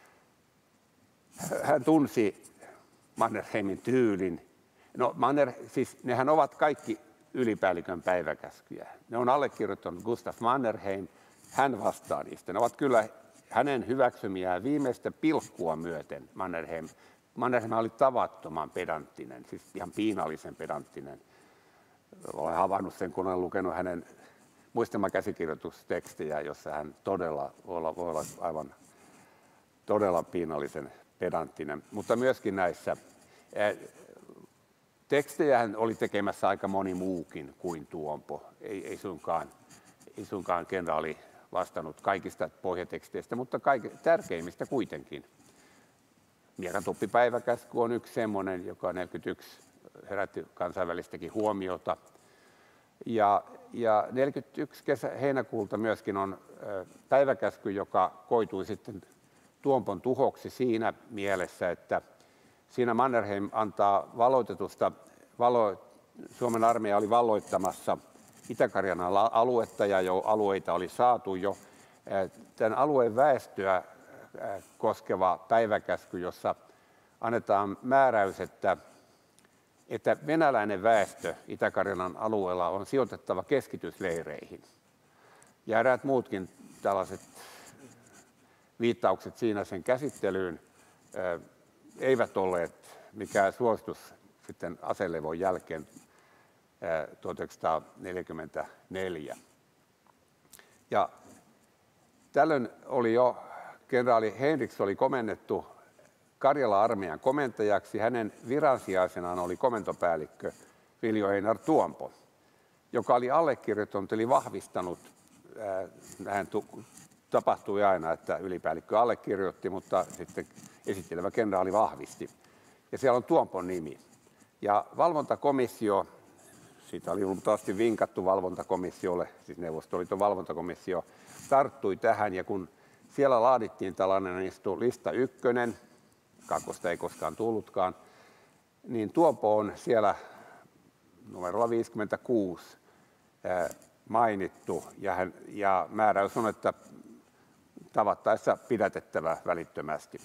Hän tunsi Mannerheimin tyylin. No, Manner, siis nehän ovat kaikki ylipäällikön päiväkäskyjä. Ne on allekirjoittanut Gustav Mannerheim. Hän vastaa niistä. Ne ovat kyllä hänen hyväksymiään viimeistä pilkkua myöten Mannerheim. Mannerheim oli tavattoman pedanttinen, siis ihan piinallisen pedanttinen. Olen havainnut sen, kun olen lukenut hänen muistelmakäsikirjoitustekstejä, jossa hän todella voi olla, voi olla aivan todella piinallisen pedanttinen. Mutta myöskin näissä tekstejä hän oli tekemässä aika moni muukin kuin Tuompo. Ei, ei, suinkaan, ei suinkaan kenraali vastannut kaikista pohjateksteistä, mutta kaik, tärkeimmistä kuitenkin. Miekanoppipäiväkäsky on yksi semmoinen, joka neljäkymmentäyksi herätti kansainvälistäkin huomiota. Ja, ja neljäkymmentäyksi kesä, heinäkuulta myöskin on päiväkäsky, joka koitui sitten Tuompon tuhoksi siinä mielessä, että siinä Mannerheim antaa valoitetusta, valo, Suomen armeija oli valloittamassa Itä-Karjalan aluetta ja jo alueita oli saatu jo. Tämän alueen väestöä koskeva päiväkäsky, jossa annetaan määräys, että, että venäläinen väestö Itä-Karjalan alueella on sijoitettava keskitysleireihin. Ja eräät muutkin tällaiset viittaukset siinä sen käsittelyyn eivät olleet mikään suositus sitten aselevon jälkeen tuhatyhdeksänsataaneljäkymmentäneljä. Ja tällöin oli jo kenraali Henriks oli komennettu Karjalan armeijan komentajaksi. Hänen viransijaisenaan oli komentopäällikkö Viljo Einar Tuompo, joka oli allekirjoittanut eli vahvistanut. Hän tapahtui aina, että ylipäällikkö allekirjoitti, mutta sitten esittelevä kenraali vahvisti. Ja siellä on Tuompon nimi. Ja valvontakomissio, siitä oli luultavasti vinkattu valvontakomissiolle, siis Neuvostoliiton valvontakomissio, tarttui tähän. Ja kun siellä laadittiin tällainen lista ykkönen, kakkosta ei koskaan tullutkaan, niin Tuompo on siellä numerolla viisikymmentäkuusi mainittu. Ja, hän, ja määräys on, että tavattaessa pidätettävä välittömästi.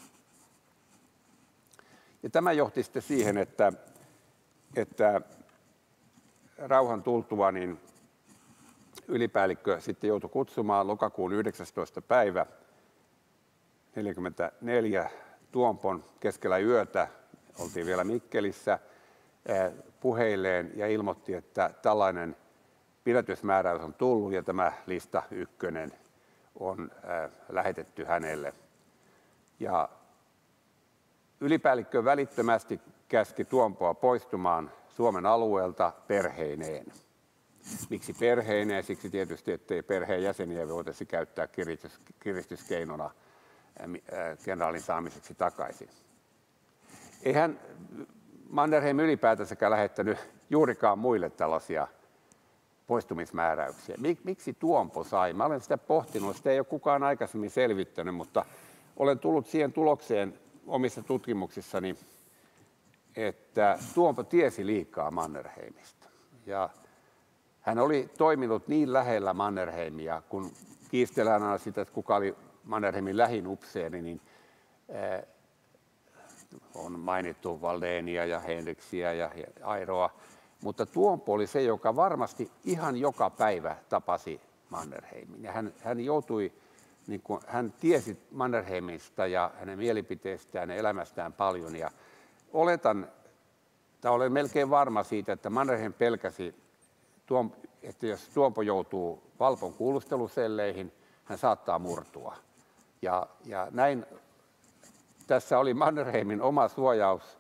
Ja tämä johti sitten siihen, että, että rauhan tultua niin ylipäällikkö sitten joutui kutsumaan lokakuun yhdeksästoista päivä neljäkymmentäneljä Tuompon keskellä yötä, oltiin vielä Mikkelissä, puheilleen ja ilmoitti, että tällainen pidätysmääräys on tullut ja tämä lista ykkönen on lähetetty hänelle. Ja ylipäällikkö välittömästi käski Tuompoa poistumaan Suomen alueelta perheineen. Miksi perheineen? Siksi tietysti, ettei perheen jäseniä voitaisi käyttää kiristys, kiristyskeinona kenraalin saamiseksi takaisin. Eihän Mannerheim ylipäätänsäkään lähettänyt juurikaan muille tällaisia poistumismääräyksiä. Miksi Tuompo sai? Mä olen sitä pohtinut, sitä ei ole kukaan aikaisemmin selvittänyt, mutta olen tullut siihen tulokseen omissa tutkimuksissani, että Tuompo tiesi liikaa Mannerheimista. Ja hän oli toiminut niin lähellä Mannerheimia, kun kiistellään aina sitä, että kuka oli Mannerheimin lähin upseeri, niin äh, on mainittu Valdenia ja Henriksiä ja Airoa. Mutta Tuompo oli se, joka varmasti ihan joka päivä tapasi Mannerheimin. Ja hän, hän joutui, niin kuin, hän tiesi Mannerheimista ja hänen mielipiteestään ja elämästään paljon. Ja oletan, tai olen melkein varma siitä, että Mannerheim pelkäsi, että jos Tuompo joutuu Valpon kuulusteluselleihin, hän saattaa murtua. Ja, ja näin tässä oli Mannerheimin oma suojaus,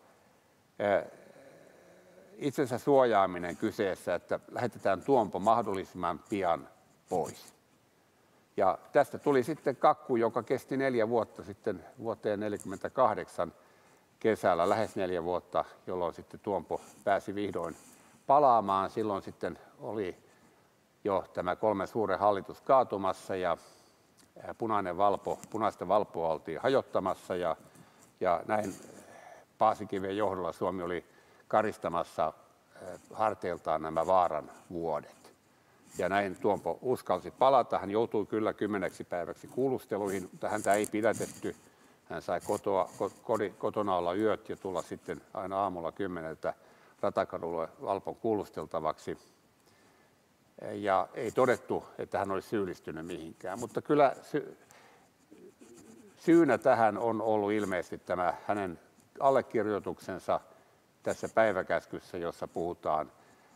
itsensä suojaaminen kyseessä, että lähetetään Tuompo mahdollisimman pian pois. Ja tästä tuli sitten kakku, joka kesti neljä vuotta sitten vuoteen neljäkymmentäkahdeksan kesällä, lähes neljä vuotta, jolloin sitten Tuompo pääsi vihdoin palaamaan. Silloin sitten oli jo tämä kolmen suuren hallitus kaatumassa ja punainen valpo, punaista valpoa oltiin hajottamassa ja, ja näin Paasikiven johdolla Suomi oli karistamassa harteiltaan nämä vaaran vuodet. Ja näin Tuompo uskalsi palata. Hän joutui kyllä kymmeneksi päiväksi kuulusteluihin, mutta häntä ei pidätetty. Hän sai kotoa, kotona olla yöt ja tulla sitten aina aamulla kymmeneltä Ratakadulle Valpon kuulusteltavaksi. Ja ei todettu, että hän olisi syyllistynyt mihinkään, mutta kyllä sy- syynä tähän on ollut ilmeisesti tämä hänen allekirjoituksensa tässä päiväkäskyssä, jossa puhutaan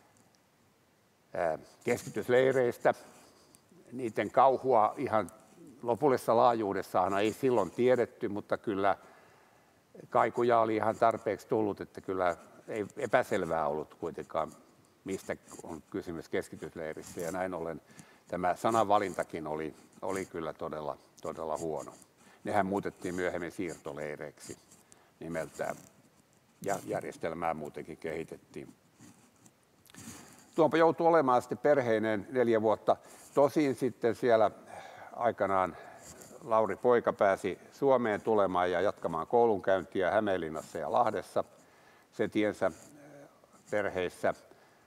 keskitysleireistä. Niiden kauhua ihan lopullisessa laajuudessaan ei silloin tiedetty, mutta kyllä kaikuja oli ihan tarpeeksi tullut, että kyllä ei epäselvää ollut kuitenkaan, mistä on kysymys keskitysleirissä. Ja näin ollen tämä sanavalintakin oli, oli kyllä todella, todella huono. Nehän muutettiin myöhemmin siirtoleireiksi nimeltään ja järjestelmää muutenkin kehitettiin. Tuompo joutui olemaan sitten perheineen neljä vuotta. Tosin sitten siellä aikanaan Lauri poika pääsi Suomeen tulemaan ja jatkamaan koulunkäyntiä Hämeenlinnassa ja Lahdessa se tiensä perheissä.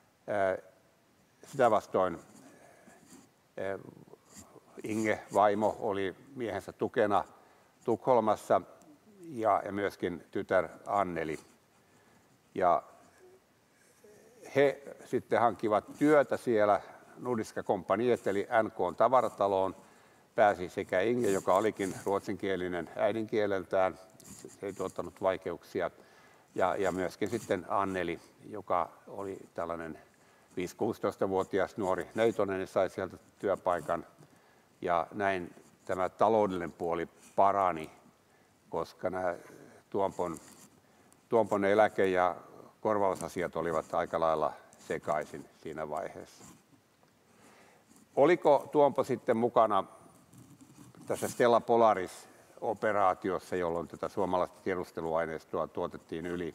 Sitä vastoin Inge vaimo oli miehensä tukena Tukholmassa ja, ja myöskin tytär Anneli. Ja he sitten hankkivat työtä siellä Nordiska Kompaniet eli N K:n tavarataloon. Pääsi sekä Inge, joka olikin ruotsinkielinen äidinkieleltään, se ei tuottanut vaikeuksia, ja, ja myöskin sitten Anneli, joka oli tällainen viisi-kuusitoistavuotias nuori neitonen, niin sai sieltä työpaikan. Ja näin tämä taloudellinen puoli parani, koska nämä Tuompon, Tuompon eläke- ja korvausasiat olivat aika lailla sekaisin siinä vaiheessa. Oliko Tuompo sitten mukana tässä Stella Polaris-operaatiossa, jolloin tätä suomalaista tiedusteluaineistoa tuotettiin yli?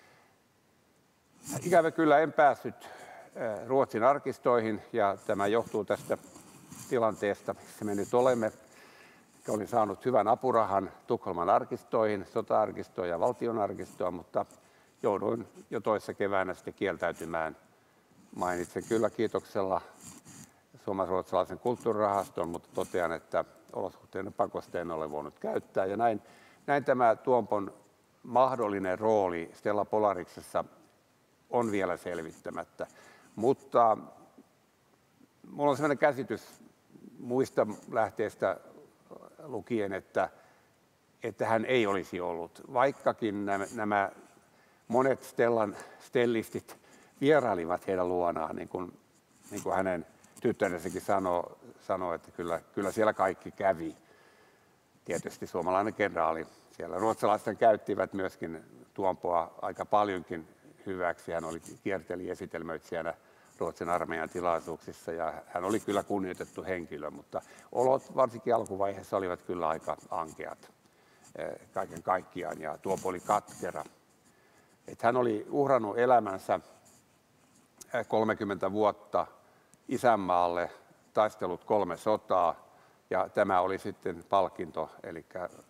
Ikävä kyllä en päässyt Ruotsin arkistoihin, ja tämä johtuu tästä tilanteesta, missä me nyt olemme. Olin saanut hyvän apurahan Tukholman arkistoihin, sota-arkistoon ja valtionarkistoon, mutta jouduin jo toissa keväänä sitten kieltäytymään. Mainitsen kyllä kiitoksella Suomalais-ruotsalaisen kulttuurirahaston, mutta totean, että olosuhteiden pakosta en ole voinut käyttää. Ja näin, näin tämä Tuompon mahdollinen rooli Stella Polariksessa on vielä selvittämättä. Mutta minulla on sellainen käsitys muista lähteistä lukien, että, että hän ei olisi ollut, vaikkakin nämä, nämä monet Stellan stellistit vierailivat heidän luonaan, niin kuin, niin kuin hänen tyttärensäkin sanoi, sanoi, että kyllä, kyllä siellä kaikki kävi. Tietysti suomalainen kenraali. Siellä ruotsalaiset käyttivät myöskin Tuompoa aika paljonkin hyväksi. Hän oli kierteli esitelmöitsijänä Ruotsin armeijan tilaisuuksissa ja hän oli kyllä kunnioitettu henkilö, mutta olot varsinkin alkuvaiheessa olivat kyllä aika ankeat kaiken kaikkiaan ja Tuompo oli katkera. Että hän oli uhrannut elämänsä kolmekymmentä vuotta isänmaalle, taistelut kolme sotaa ja tämä oli sitten palkinto, eli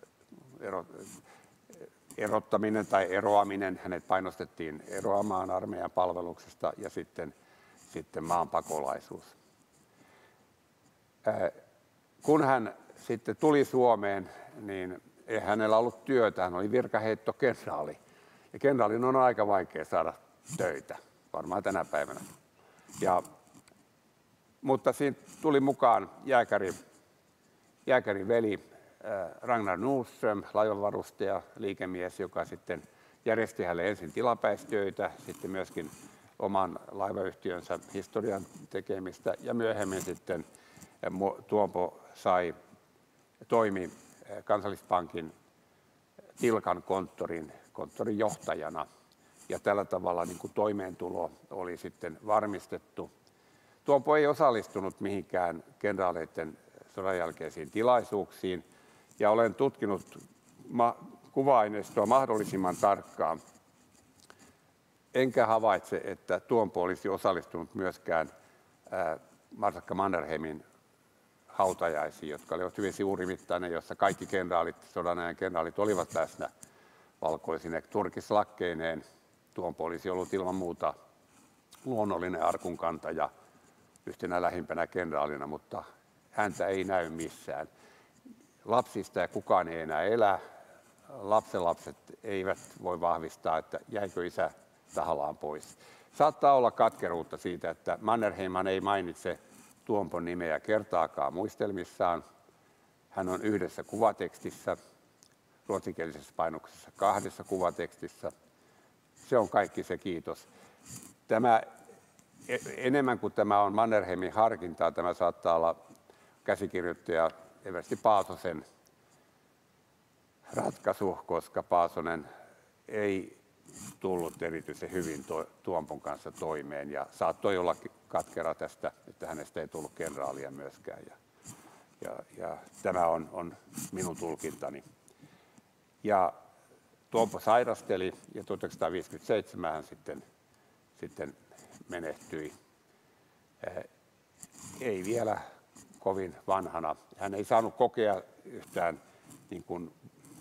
erottaminen tai eroaminen. Hänet painostettiin eroamaan armeijan palveluksesta ja sitten, sitten maanpakolaisuus. Kun hän sitten tuli Suomeen, niin ei hänellä ollut työtä, hän oli virkaheittokenraali. Ja kenraalin on aika vaikea saada töitä, varmaan tänä päivänä. Ja, mutta siinä tuli mukaan jääkäri, jääkärin veli Ragnar Nordström, laivanvarustaja, liikemies, joka sitten järjesti hänelle ensin tilapäistöitä, sitten myöskin oman laivayhtiönsä historian tekemistä ja myöhemmin sitten Tuompo sai toimi Kansallispankin Tilkan konttorin, konttorin johtajana ja tällä tavalla niin kuin toimeentulo oli sitten varmistettu. Tuompo ei osallistunut mihinkään kenraaleiden sodan jälkeisiin tilaisuuksiin ja olen tutkinut ma- kuva-aineistoa mahdollisimman tarkkaan. Enkä havaitse, että Tuompo olisi osallistunut myöskään ää, Marsakka Mannerheimin hautajaisiin, jotka olivat hyvin suurimittainen, jossa kaikki kenraalit, sodan ajan kenraalit olivat läsnä valkoisine turkislakkeineen. Tuompo olisi ollut ilman muuta luonnollinen arkunkantaja yhtenä lähimpänä kenraalina, mutta häntä ei näy missään. Lapsista ja kukaan ei enää elä. Lapsenlapset eivät voi vahvistaa, että jäikö isä tahallaan pois. Saattaa olla katkeruutta siitä, että Mannerheimhan ei mainitse Tuompon nimeä kertaakaan muistelmissaan. Hän on yhdessä kuvatekstissä, ruotsinkielisessä painoksessa kahdessa kuvatekstissä. Se on kaikki se kiitos. Tämä, enemmän kuin tämä on Mannerheimin harkintaa, tämä saattaa olla käsikirjoittaja Eversti Paasosen ratkaisu, koska Paasonen ei tullut erityisen hyvin Tuompon kanssa toimeen ja saattoi olla katkera tästä, että hänestä ei tullut kenraalia myöskään. Ja, ja, ja tämä on, on minun tulkintani. Ja Tuompo sairasteli ja tuhatyhdeksänsataaviisikymmentäseitsemän hän sitten, sitten menehtyi. Ei vielä kovin vanhana. Hän ei saanut kokea yhtään niin kuin,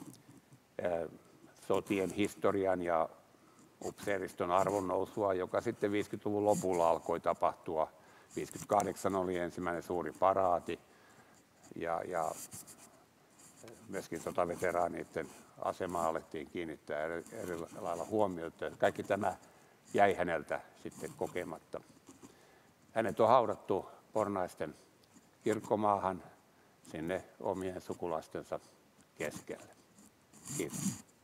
sotien historian ja upseeriston arvonnousua, joka sitten viisikymmentäluvun lopulla alkoi tapahtua. viisikymmentäkahdeksan oli ensimmäinen suuri paraati ja, ja myöskin sotaveteraanien asemaa alettiin kiinnittää eri, eri lailla huomiota. Kaikki tämä jäi häneltä sitten kokematta. Hänet on haudattu Pornaisten kirkkomaahan sinne omien sukulaistensa keskelle. Kiitos.